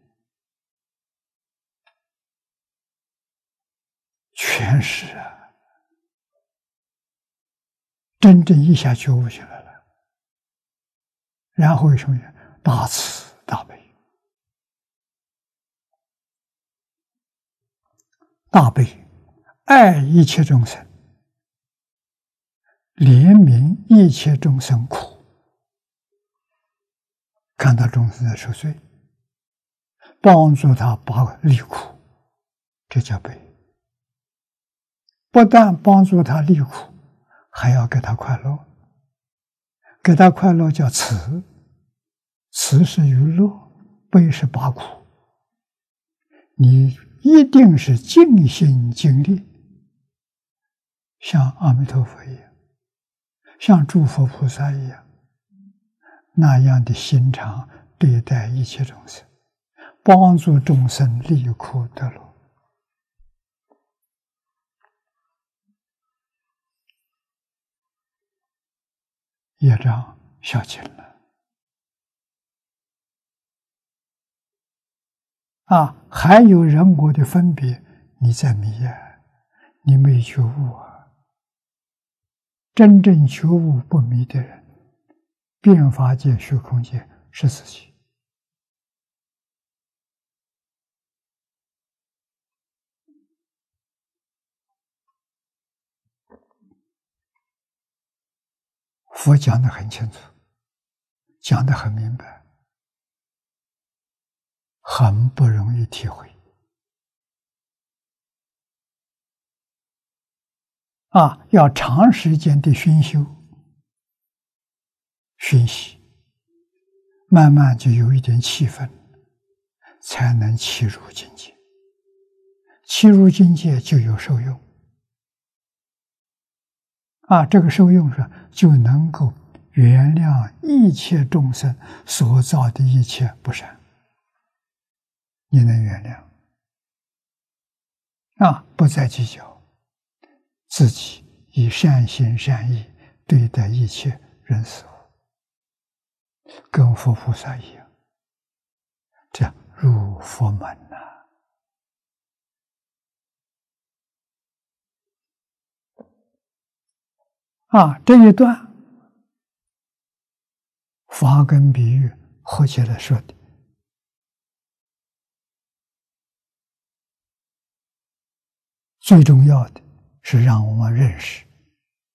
全是啊！真正一下觉悟起来了，然后有什么？大慈大悲，大悲爱一切众生，怜悯一切众生苦。看到众生在受罪，帮助他把离苦，这叫悲。不但帮助他离苦，还要给他快乐，给他快乐叫慈，慈是娱乐，悲是拔苦。你一定是尽心尽力，像阿弥陀佛一样，像诸佛菩萨一样，那样的心肠对待一切众生，帮助众生离苦得乐。业障消尽了啊！还有人我的分别，你在迷啊，你没觉悟啊。真正觉悟不迷的人，变法界、虚空界是自己。佛讲得很清楚，讲得很明白，很不容易体会啊！要长时间的熏修、熏习，慢慢就有一点气氛，才能契入境界。契入境界就有受用啊！这个受用是就能够原谅一切众生所造的一切不善，你能原谅啊，不再计较，自己以善心善意对待一切人事物，跟佛菩萨一样，这样入佛门呐、啊！啊，这一段法跟比喻合起来说的，最重要的是让我们认识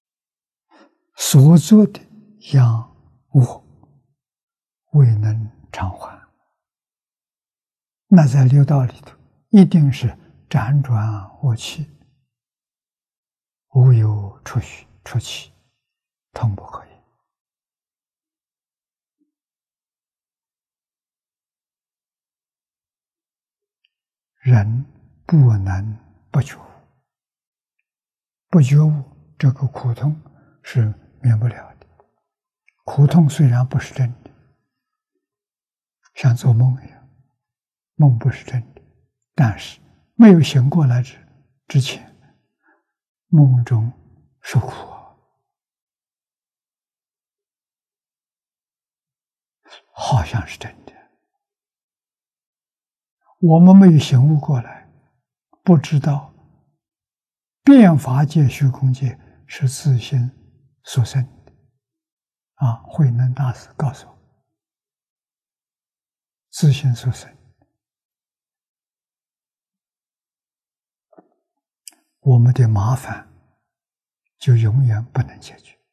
所做的殃恶未能偿还。那在六道里头，一定是辗转恶气，无有出虚出气，通不可言。人不能不觉悟，不觉悟，这个苦痛是免不了的。苦痛虽然不是真的，像做梦一样，梦不是真的，但是没有醒过来之之前，梦中受苦啊，好像是真的。我们没有醒悟过来，不知道变法界、虚空界是自心所生的啊！慧能大师告诉我，自心所生，我们的麻烦就永远不能解决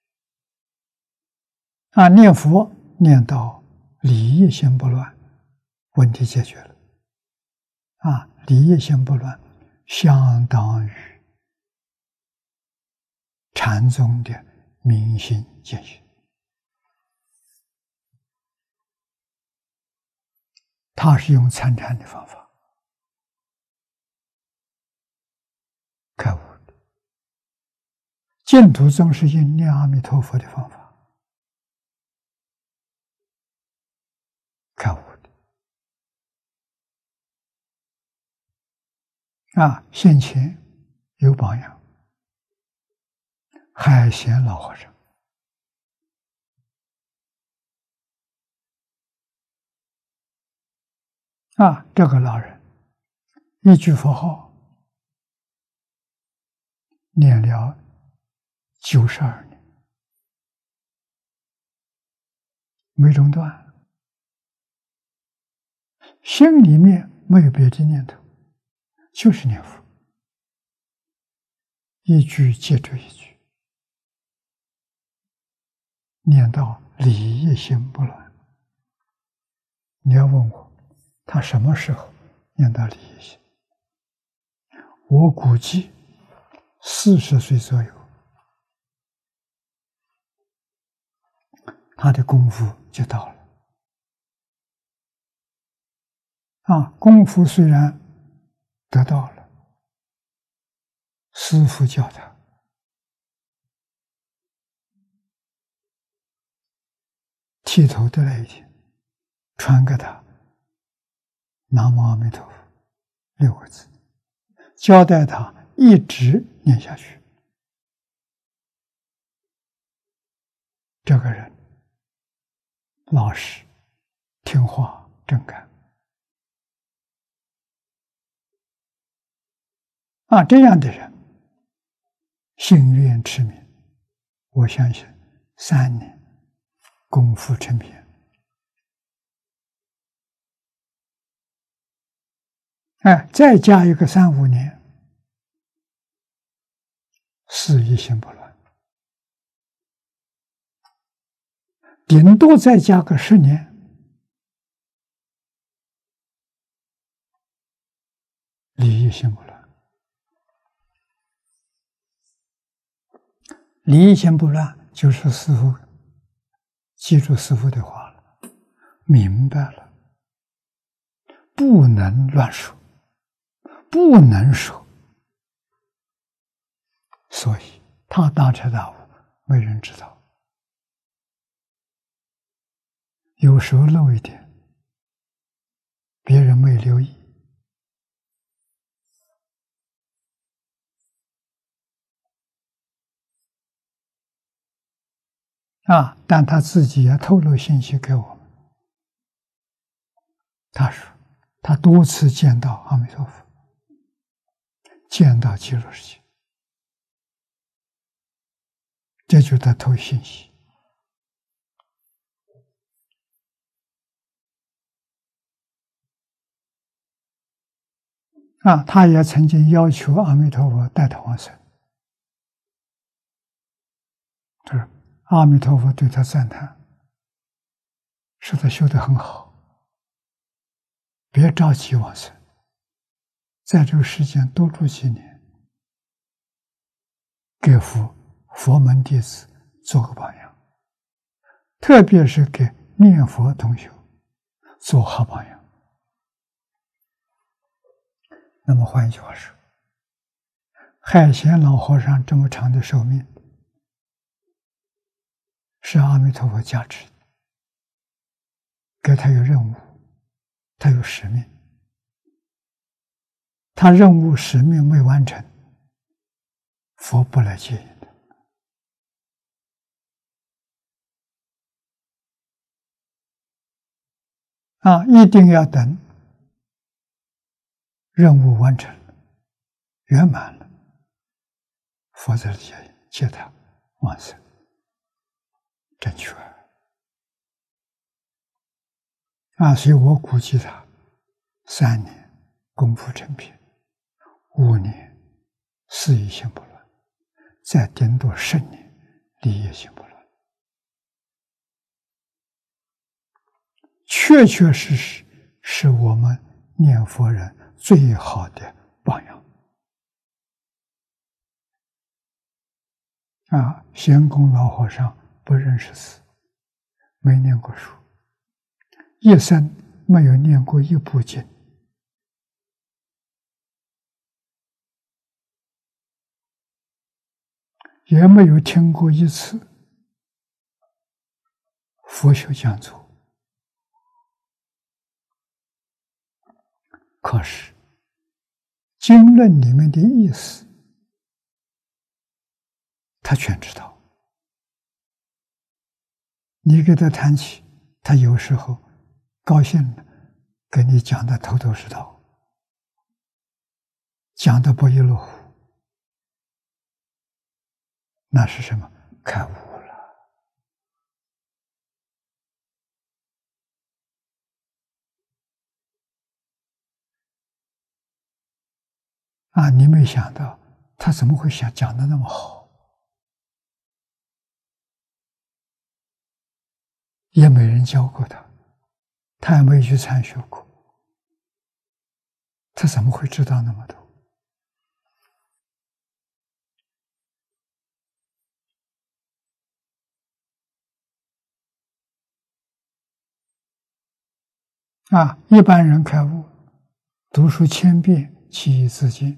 啊！念佛念到理业心不乱，问题解决了啊！理业心不乱，相当于禅宗的明心见性，他是用参禅的方法开悟的，净土宗是用念阿弥陀佛的方法开悟的啊！现前有榜样，海贤老和尚啊，这个老人一句佛号念了九十二年，没中断，心里面没有别的念头，就是念佛，一句接着一句，念到理业心不乱。你要问我，他什么时候念到理业心？我估计四十岁左右，他的功夫就到了。啊，功夫虽然得到了，师父教他剃头的那一天，传给他南无阿弥陀佛六个字，交代他一直念下去。这个人老实、听话、正干啊，这样的人心愿持名，我相信三年功夫成片。哎，再加一个三五年，事一心不乱，顶多再加个十年，理一心不乱。理一心不乱，就是师父记住师父的话了，明白了，不能乱说，不能说，所以他大彻大悟，没人知道。有时候漏一点，别人没留意，啊，但他自己也透露信息给我们。他说，他多次见到阿弥陀佛，见到极乐世界，这就是他透信息。啊，他也曾经要求阿弥陀佛带他往生，就是阿弥陀佛对他赞叹，说他修得很好别着急往生，在这个世间多住几年，给佛佛门弟子做个榜样，特别是给念佛同学做好榜样。那么换一句话说，海贤老和尚这么长的寿命，是阿弥陀佛加持，给他有任务，他有使命，他任务使命没完成，佛不来接引的。啊，一定要等任务完成了，圆满了，佛才接接他往生，正确。啊，所以我估计他三年功夫成片，五年事业心不乱，再顶多十年理业心不乱，确确实实是我们念佛人最好的榜样。啊，贤公老和尚不认识字，没念过书，一生没有念过一部经，也没有听过一次佛学讲座。可是经论里面的意思他全知道，你给他谈起，他有时候高兴了给你讲的头头是道，讲的不亦乐乎，那是什么？开悟了。啊，你没想到他怎么会想讲的那么好，也没人教过他，他也没去参学过，他怎么会知道那么多？啊，一般人开悟，读书千遍，其义自见。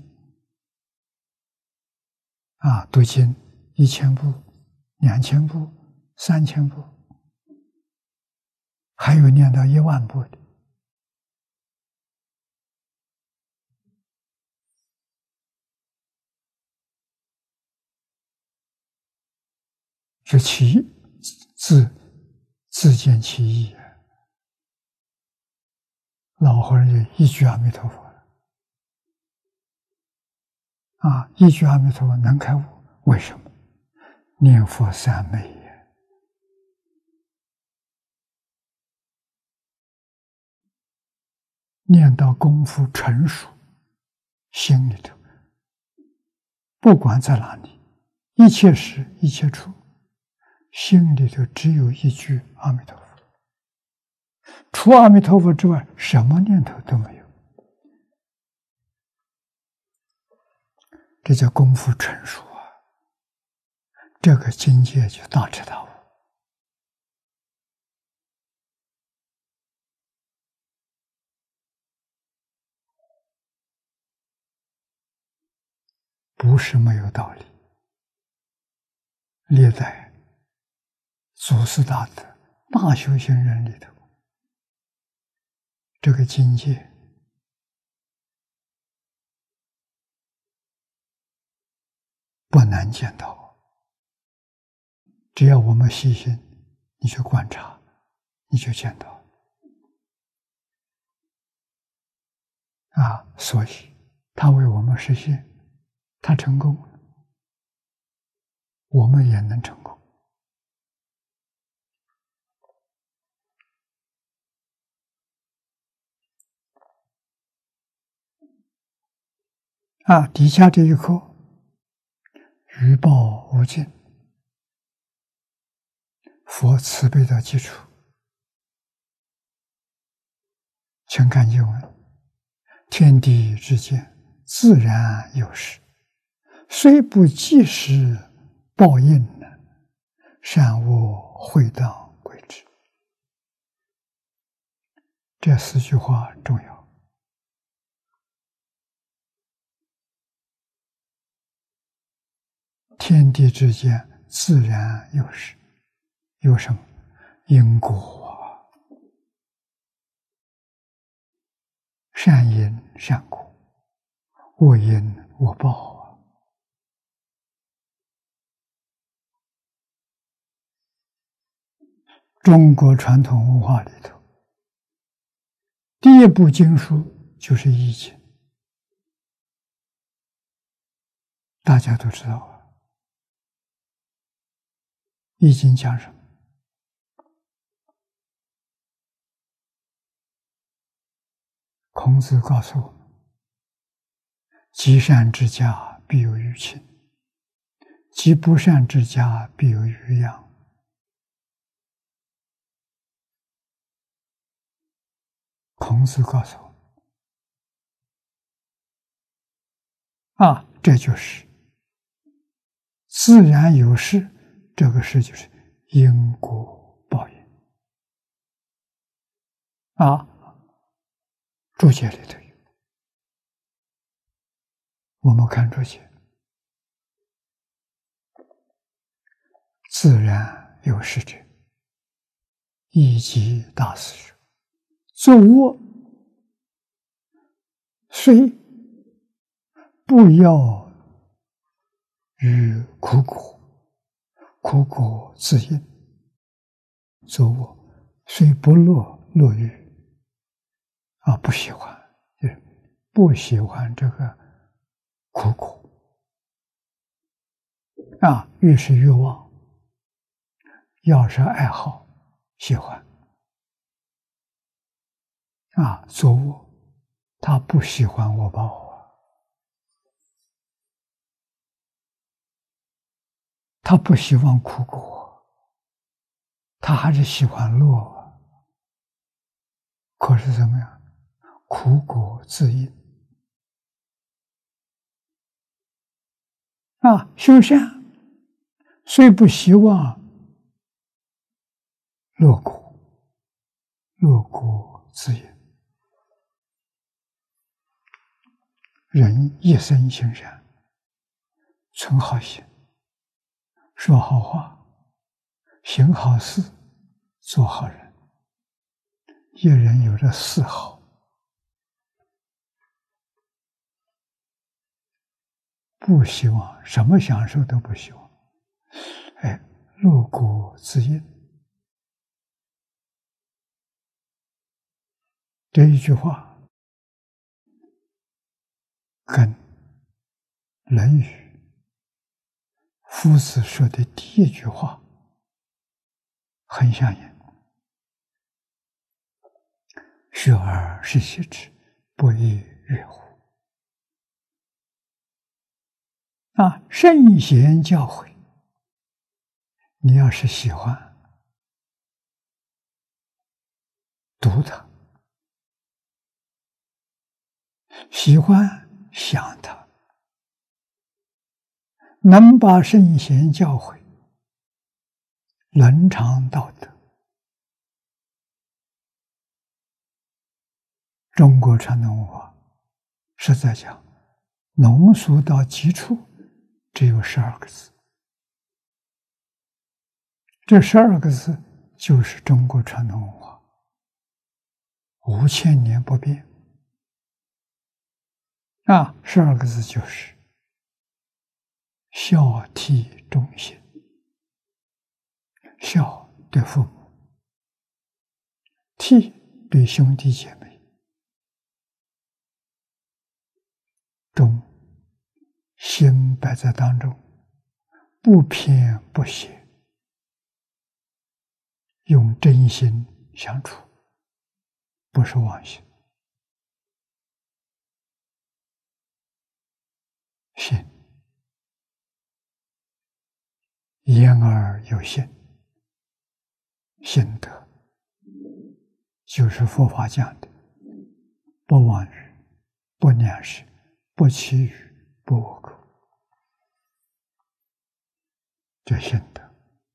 啊，读经一千部、两千部、三千部，还有念到一万部的。这其自自见其义。老和尚就一句阿弥陀佛了。啊，一句阿弥陀佛能开悟，为什么？念佛三昧也。念到功夫成熟，心里头不管在哪里，一切时一切处，心里头只有一句阿弥陀佛，除阿弥陀佛之外，什么念头都没有。这叫功夫成熟啊，这个境界就大彻大悟。不是没有道理。历代祖师大德、大修行人里头，这个境界不难见到。只要我们细心，你去观察，你就见到。啊，所以他为我们实现，他成功了，我们也能成功。啊，底下这一课，余报无尽，佛慈悲的基础， 请看经文：天地之间，自然有事，虽不即时报应呢，善恶会当归之。这四句话重要。天地之间自然有事，有什么？因果啊，善因善果，恶因恶报啊。中国传统文化里头，第一部经书就是《易经》，大家都知道啊。《易经》讲什么？孔子告诉我们：积善之家，必有余庆；积不善之家，必有余殃。孔子告诉我们，啊，这就是自然有事，这个事就是因果报应啊。注解里头有，我们看注解：自然有事者，亦即大师说，作恶虽不要于苦果，苦果自应。作恶虽不乐乐于啊，不喜欢，就是不喜欢这个苦果啊，欲是欲望，要是爱好，喜欢啊，作恶，他不喜欢恶报啊，他不喜欢苦果，他还是喜欢乐，可是怎么样？苦果自应啊，修善虽不希望乐果，乐果自应。人一生行善，存好心，说好话，行好事，做好人。一人有着四好，不希望什么享受都不希望，哎，乐果自应。这一句话跟《论语》夫子说的第一句话很相应：学而时习之，不亦说乎？啊，圣贤教诲，你要是喜欢读它，喜欢想它，能把圣贤教诲伦常道德，中国传统文化实在讲浓缩到极处，只有十二个字。这十二个字就是中国传统文化，五千年不变啊！十二个字就是孝悌忠信。孝对父母，悌对兄弟姐妹，忠心摆在当中，不偏不邪，用真心相处，不是妄心。信，言而有信，信德就是佛法讲的不妄语，不两舌，不绮语，不恶口，这心得。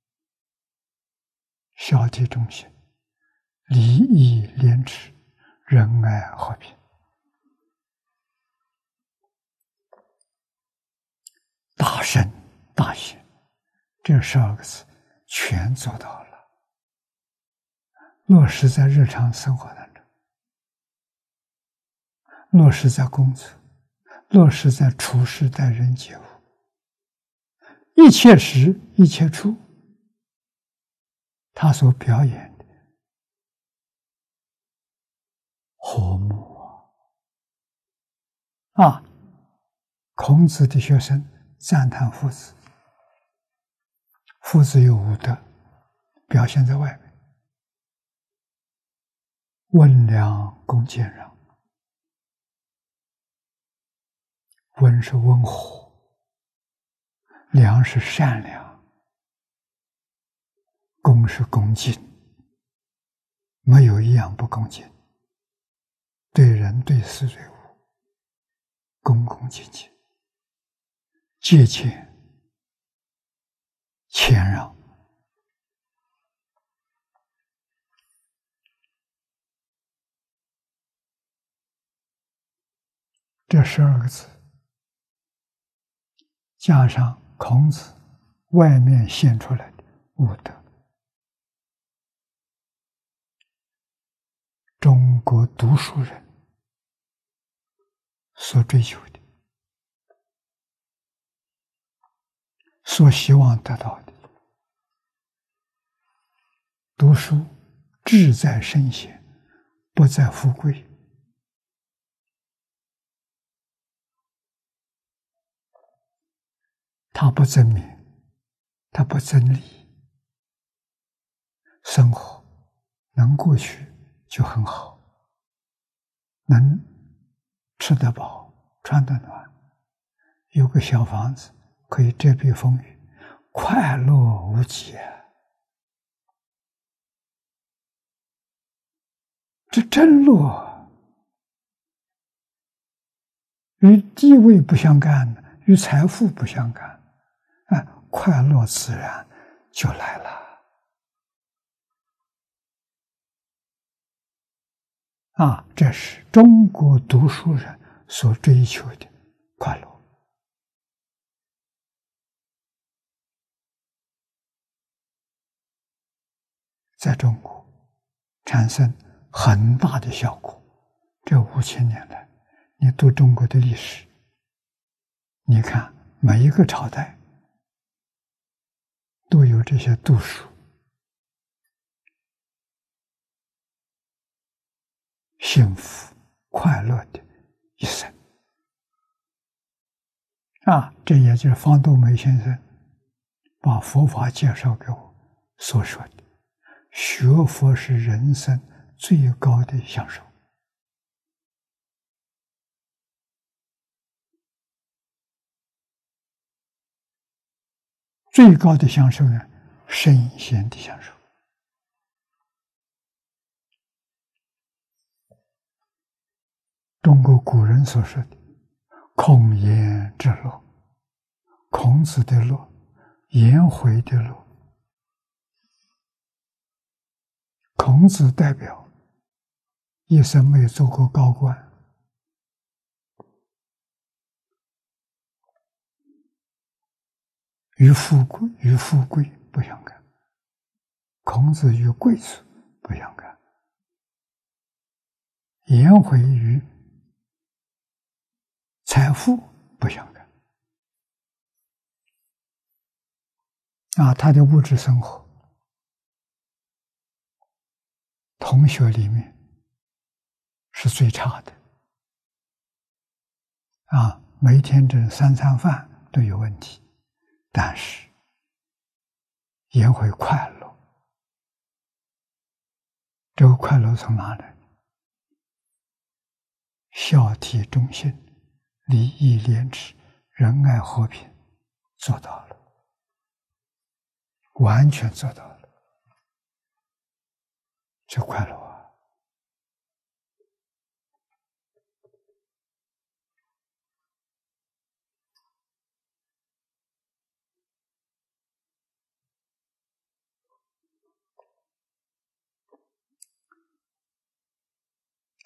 孝悌忠信，礼义廉耻，仁爱和平，大圣大贤，这十二个字全做到了，落实在日常生活当中，落实在工作，落实在处事待人接物，一切时一切处，他所表演的和睦啊！啊，孔子的学生赞叹夫子，夫子有五德，表现在外面：温良恭俭让。温是温和，良是善良，恭是恭敬，没有一样不恭敬。对人对事对物，恭恭敬敬，节俭谦让。这十二个字，加上孔子外面现出来的五德，中国读书人所追求的，所希望得到的。读书志在圣贤，不在富贵。他不争名，他不争利，生活能过去就很好，能吃得饱，穿得暖，有个小房子可以遮蔽风雨，快乐无极啊！这真乐，与地位不相干，与财富不相干。啊，快乐自然就来了。啊，这是中国读书人所追求的快乐。在中国产生很大的效果。这五千年来，你读中国的历史，你看每一个朝代都有这些读书、幸福、快乐的一生。啊，这也就是方东梅先生把佛法介绍给我所说的：学佛是人生最高的享受。最高的享受呢，圣贤的享受。中国古人所说的孔颜之乐，孔子的乐，颜回的乐。孔子代表一生没有做过高官，与富贵与富贵不相干，孔子与贵族不相干，颜回与财富不相干。啊，他的物质生活，同学里面是最差的。啊，每天这三餐饭都有问题。但是颜回快乐，这个快乐从哪来？孝悌忠信，礼义廉耻，仁爱和平，做到了，完全做到了，这快乐啊！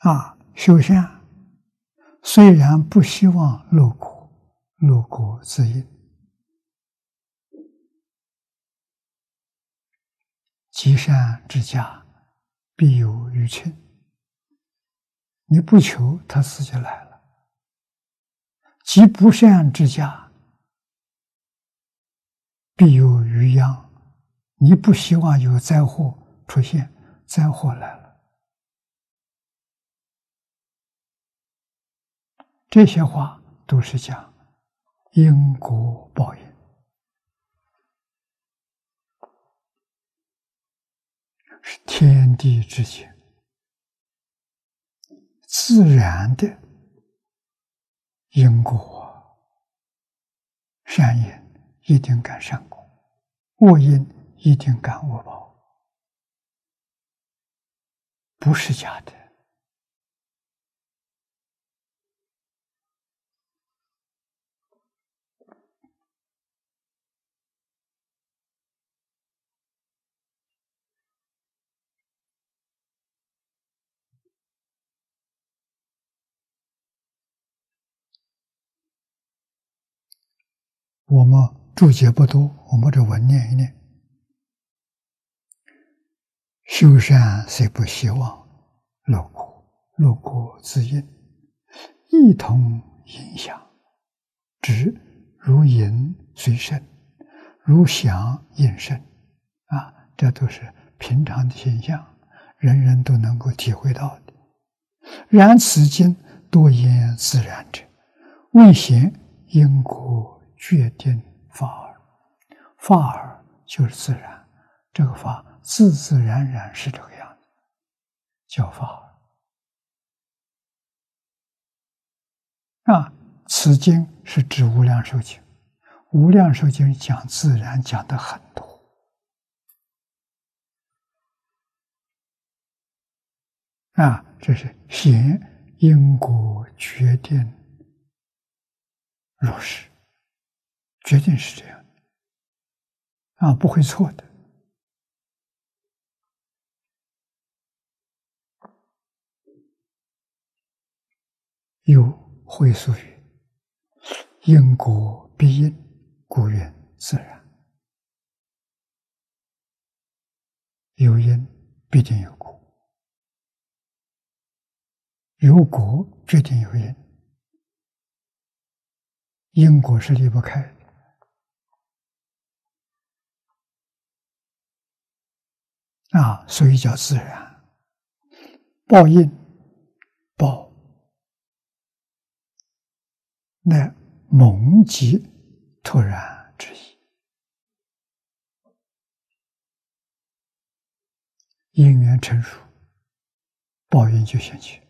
啊，修善虽然不希望落果，落果自因。积善之家，必有余庆。你不求，他自己来了；积不善之家，必有余殃。你不希望有灾祸出现，灾祸来了。这些话都是讲因果报应，是天地之间自然的因果。善因一定感善果，恶因一定感恶报，不是假的。我们注解不多，我们这文念一念。修善虽不希望落果，落果自因，一同影响。只如影随身，如响应声。啊，这都是平常的现象，人人都能够体会到的。然此经多言自然者，未显因果决定法耳。法耳就是自然，这个法自自然然是这个样子，叫法耳。啊，此经是指无量寿经，无量寿经讲自然讲的很多。啊，这是显因果决定如是，决定是这样的，啊，不会错的。有会俗语：因果必因，故曰自然。有因必定有果，有果决定有因，因果是离不开的。啊，所以叫自然。报应，报乃猛极突然之意。因缘成熟，报应就现起。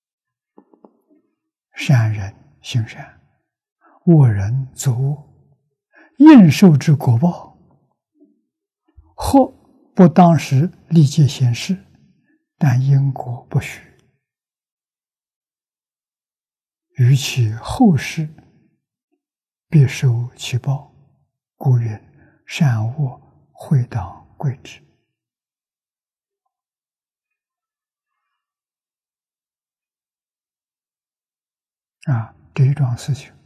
善人行善，恶人作恶，应受之果报，或不当时立即显示，但因果不虚，于其后世必受其报，故云善恶会当归之。啊，这一桩事情，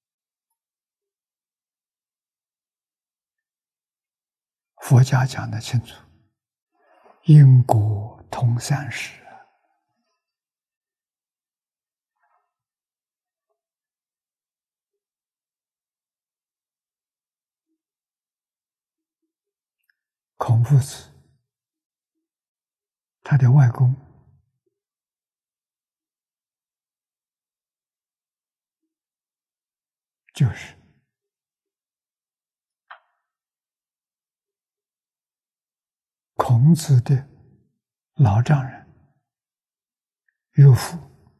佛家讲得清楚，因果同三世。孔夫子他的外公就是孔子的老丈人岳父，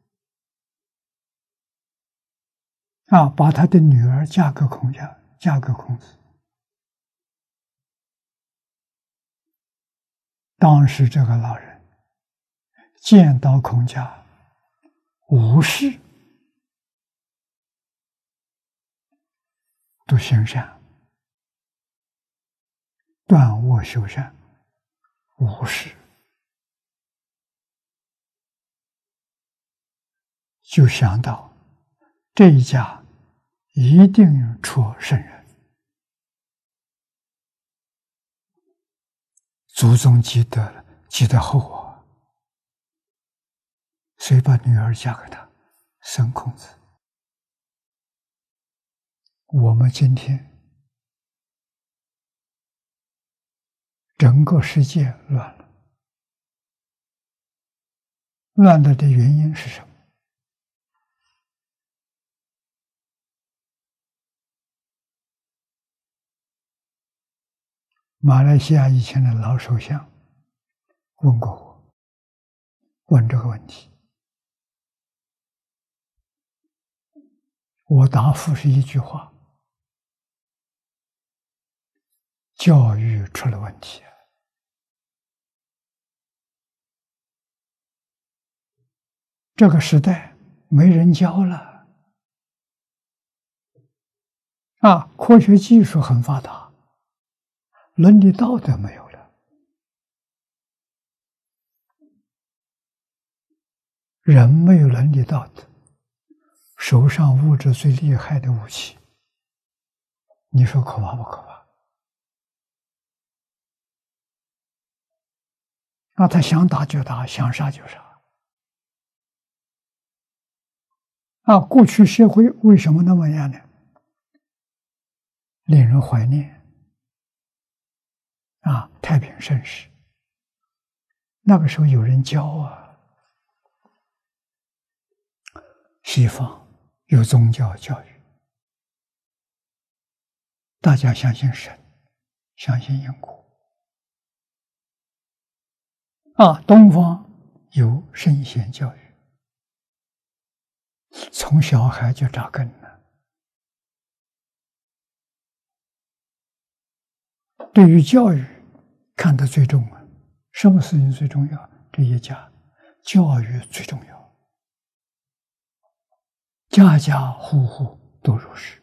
啊，把他的女儿嫁给孔家，嫁给孔子。当时这个老人见到孔家无事，都行善，断恶修善，无事。 就想到这一家一定出圣人，祖宗积德积德厚啊，所以把女儿嫁给他，生孔子。我们今天整个世界乱了，乱了的原因是什么？马来西亚以前的老首相问过我，问这个问题，我答复是一句话：教育出了问题。这个时代没人教了啊！科学技术很发达，伦理道德没有了。人没有伦理道德，手上握着最厉害的武器，你说可怕不可怕？那他想打就打，想杀就杀。啊，过去社会为什么那么样呢？令人怀念啊，太平盛世，那个时候有人教啊。西方有宗教教育，大家相信神，相信因果。啊，东方有圣贤教育，从小孩就扎根了。对于教育看得最重啊，什么事情最重要？这一家教育最重要，家家户户都如是。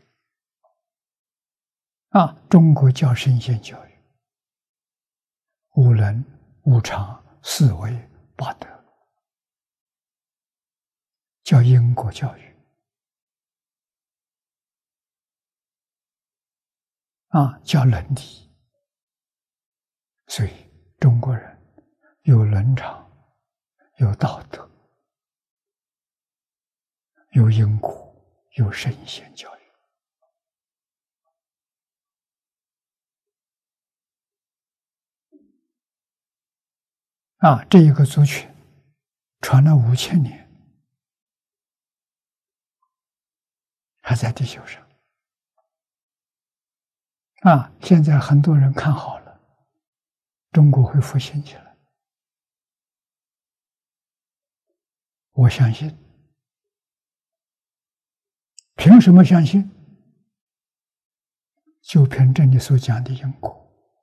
啊，中国叫圣贤教育，五伦、五常、四维、八德，叫因果教育。啊，叫伦理。所以中国人有伦常，有道德，有因果，有圣贤教育。啊，这一个族群传了五千年，还在地球上。啊，现在很多人看好了，中国会复兴起来。我相信。凭什么相信？就凭这里所讲的因果。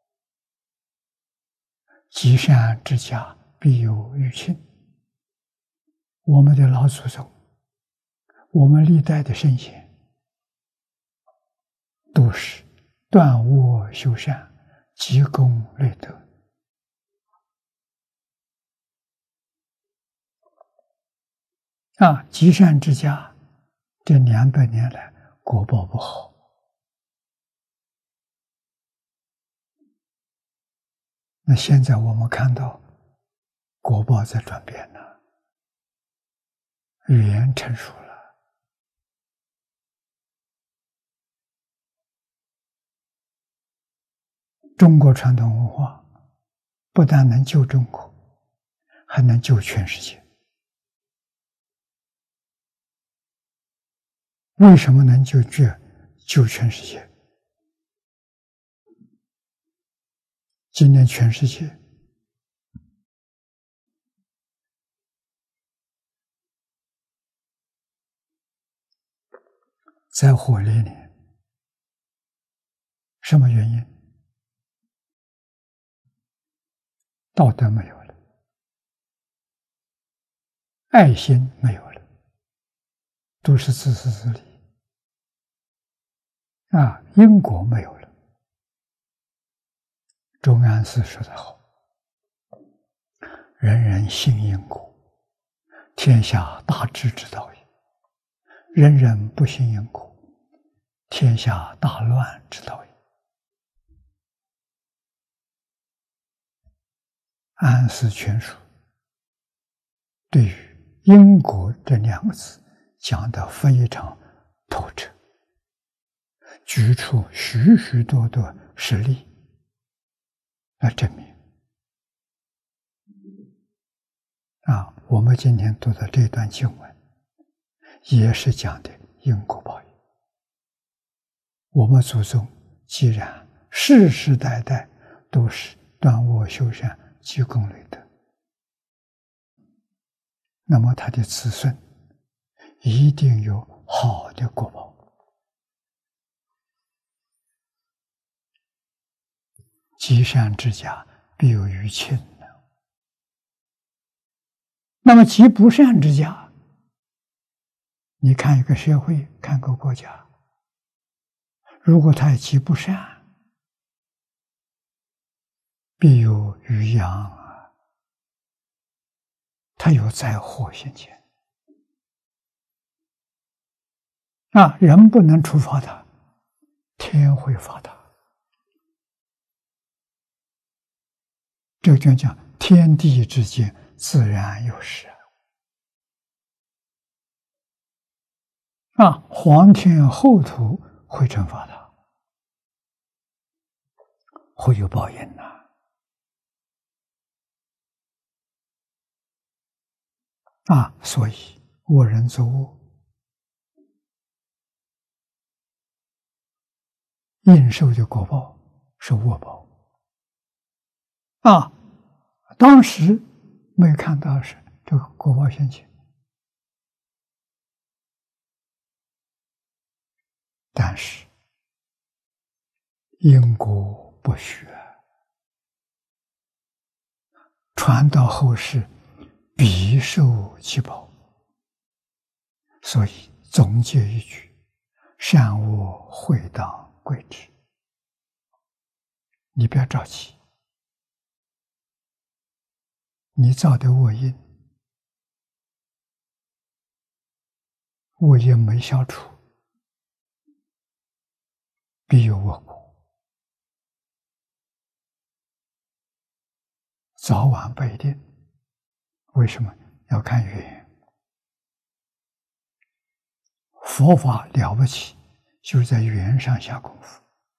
积善之家必有余庆。我们的老祖宗，我们历代的圣贤，都是断恶修善，积功累德。啊，积善之家，这两百年来国报不好。那现在我们看到国报在转变了，语言成熟了。中国传统文化不但能救中国，还能救全世界。为什么能救救救全世界？今天全世界在火烈里，什么原因？道德没有了，爱心没有了，都是自私自利。啊，因果没有了。钟安寺说得好：“人人信因果，天下大治之道也。” 人人不信因果，天下大乱之道也。安史全书对于因果这两个字讲得非常透彻，举出许许多多实例来证明。啊，我们今天读的这段经文，也是讲的因果报应。我们祖宗既然世世代代都是断恶修善、积功累德，那么他的子孙一定有好的果报。积善之家，必有余庆。那么积不善之家，你看一个社会，看个国家，如果他积不善，必有余殃啊，他有灾祸现前啊，人不能处罚他，天会罚他。这就讲天地之间自然有事啊，皇天厚土会惩罚他，会有报应呐。啊，所以恶人作恶，应受的果报是恶报。啊，当时没看到是这个果报现前，但是因果不学，传到后世必受其报。所以总结一句：善恶会当归之。你不要着急，你造的恶因，恶因没消除，必有恶果，早晚不一定。为什么要看缘？佛法了不起，就在缘上下功夫。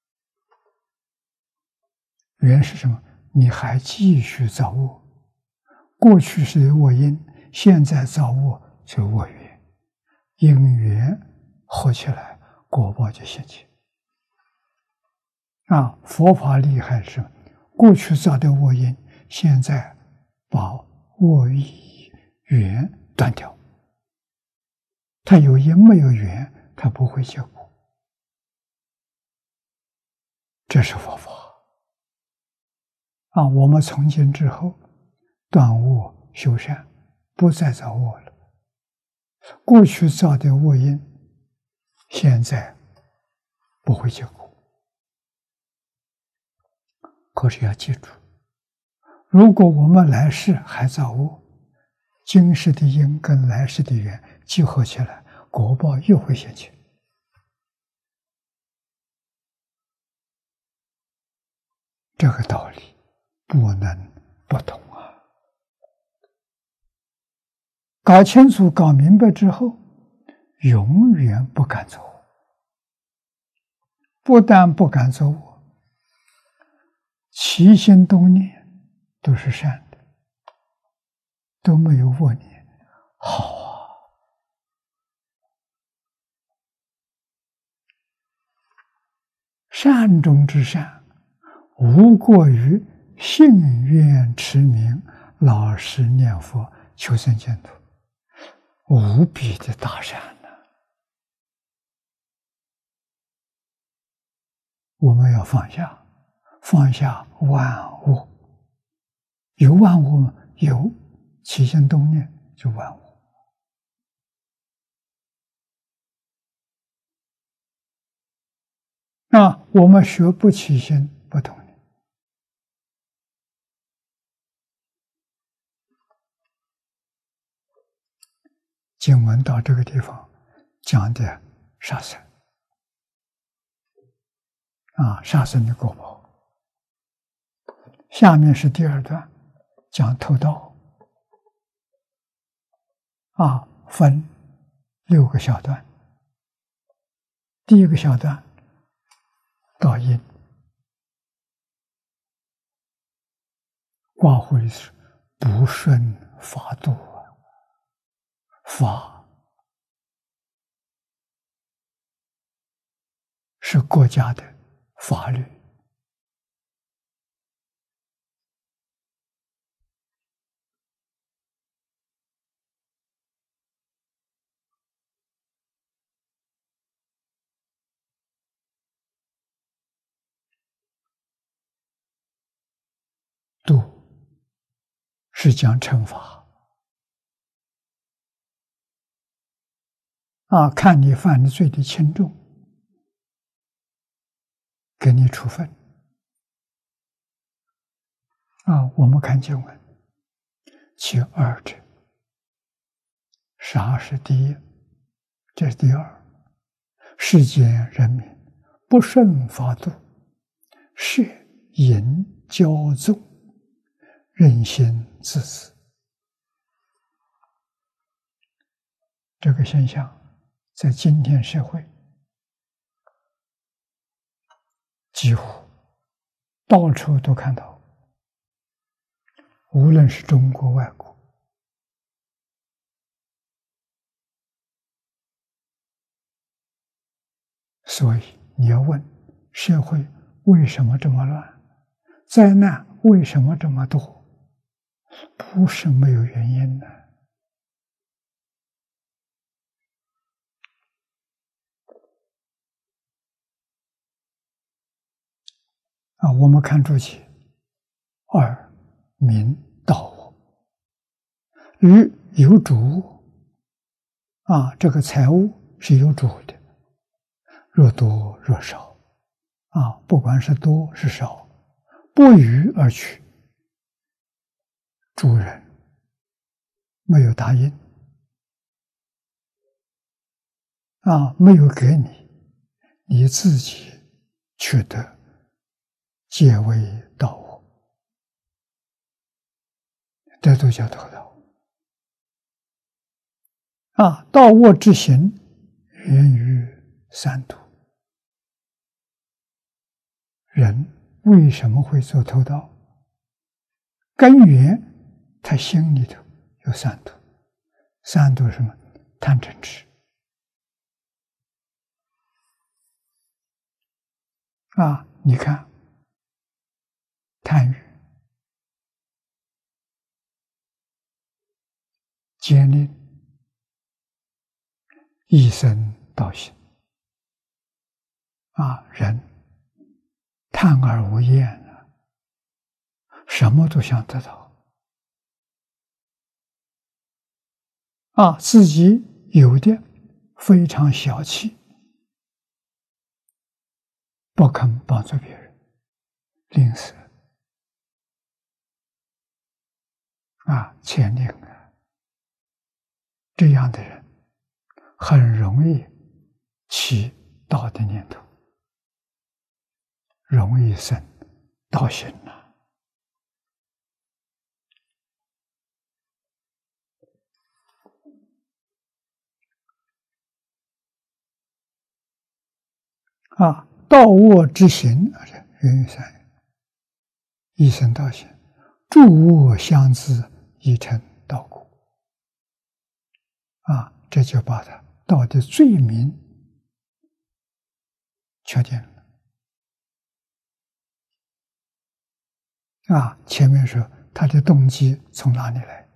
缘是什么？你还继续造恶，过去是恶因，现在造恶是恶缘，因缘合起来，果报就现前。啊，佛法厉害是，过去造的恶因，现在把恶意缘断掉。它有因没有缘，它不会结果。这是佛法。啊，我们从今之后断恶修善，不再造恶了。过去造的恶因，现在不会结果。可是要记住，如果我们来世还造恶，今世的因跟来世的缘集合起来，果报又会现前。这个道理不能不懂啊！搞清楚、搞明白之后，永远不敢走恶。不但不敢走恶，起心动念都是善的，都没有恶念，好啊！善中之善，无过于信愿持名、老实念佛、求生净土，无比的大善呢、啊！我们要放下，放下万物。有万物吗？有，起心动念就万物。那我们学不起心不动念。经文到这个地方讲的杀生啊，杀生的果报。下面是第二段，讲偷盗啊，分六个小段。第一个小段，盗因，挂乎的是不顺法度啊，法是国家的法律，度是讲惩罚啊，看你犯的罪的轻重，给你处分啊。我们看经文，其二者，杀是第一，这是第二。世间人民不顺法度，摄淫骄纵，任心自私。这个现象在今天社会几乎到处都看到，无论是中国外国。所以你要问社会为什么这么乱，灾难为什么这么多，不是没有原因的啊。我们看注解，二民盗物，与有主啊，这个财物是有主的，若多若少啊，不管是多是少，不予而取，主人没有答应啊，没有给你，你自己取得，皆为盗物，这都叫偷盗啊。盗物之行源于三毒。人为什么会做偷盗？根源他心里头有三毒，三毒是什么？贪嗔痴啊！你看，贪欲、奸佞、一生盗行啊，人贪而无厌啊，什么都想得到啊，自己有的非常小气，不肯帮助别人，吝啬啊，欠吝啊，这样的人很容易起盗的念头，容易生盗行了啊。盗恶之行，源于三，一生盗行，诸恶相自，已成盗果啊。这就把他盗的罪名确定了啊。前面说他的动机从哪里来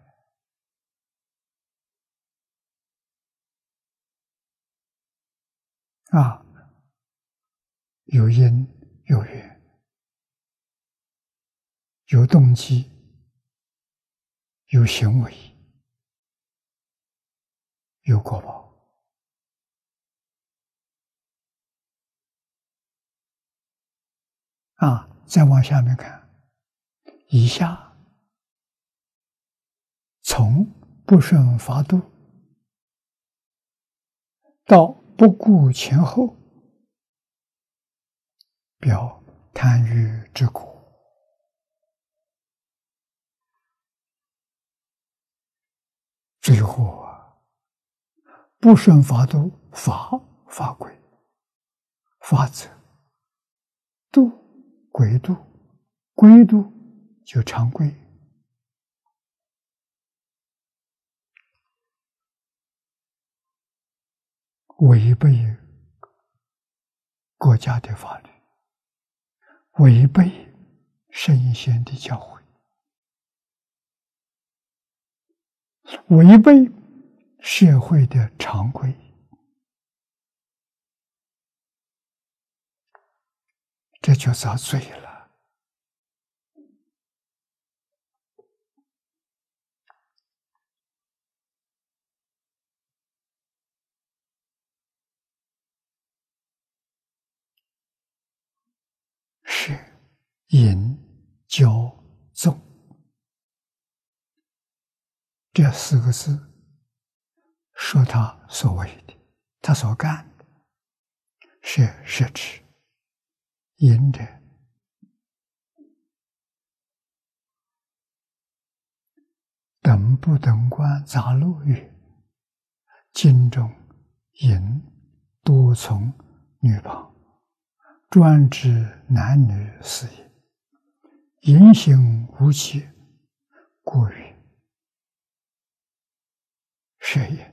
啊？有因有缘，有动机，有行为，有果报啊。再往下面看，以下从不顺法度， 到不顾前后，表贪欲之苦。最后啊，不顺法度，法法规，法则度规度，规度就常规。违背国家的法律，违背圣贤的教诲，违背社会的常规，这就遭罪了。是引、教、纵这四个字，说他所谓的，他所干的，是实质。引者，等不等观杂录曰：经中引多从女旁，专指男女事也。言行无切，故曰是也。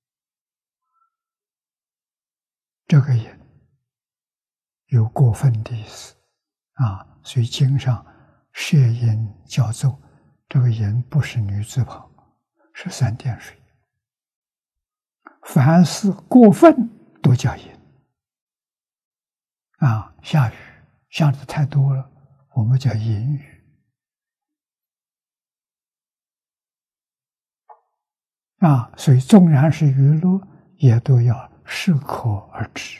这个也有过分的意思啊，所以经上设引叫奏，这个引不是女字旁，是三点水。凡是过分都叫引啊，下雨下的太多了，我们叫淫雨啊，所以纵然是娱乐，也都要适可而止，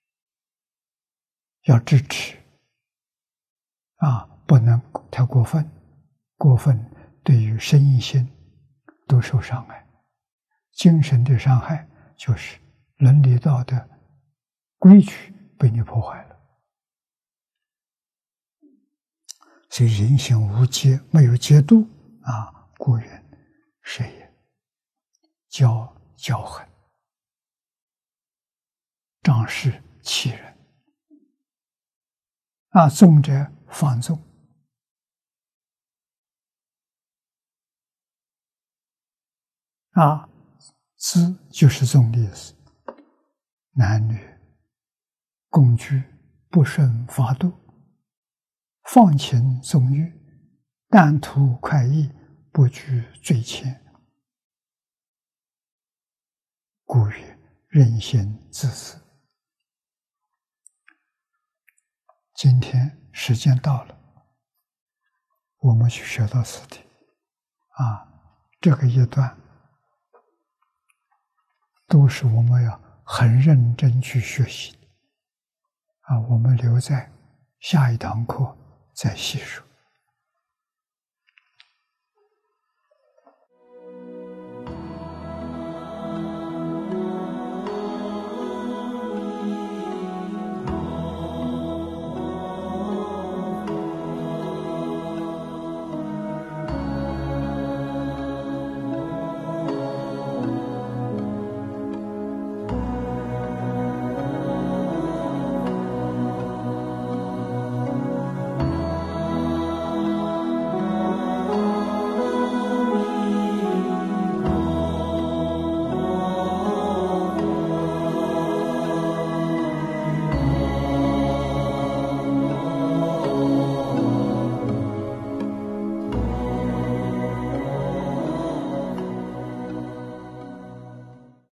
要支持啊，不能太过分，过分对于身心都受伤害。精神的伤害就是伦理道德规矩被你破坏了。所以人行无节，没有节度啊，故曰是也。骄骄横，仗势欺人啊，纵者放纵啊，资就是纵的意思。男女共居，不顺法度，放情纵欲，但图快意，不惧罪愆，故曰任性自私。今天时间到了，我们去学到此地啊，这个一段都是我们要很认真去学习的啊，我们留在下一堂课再细说。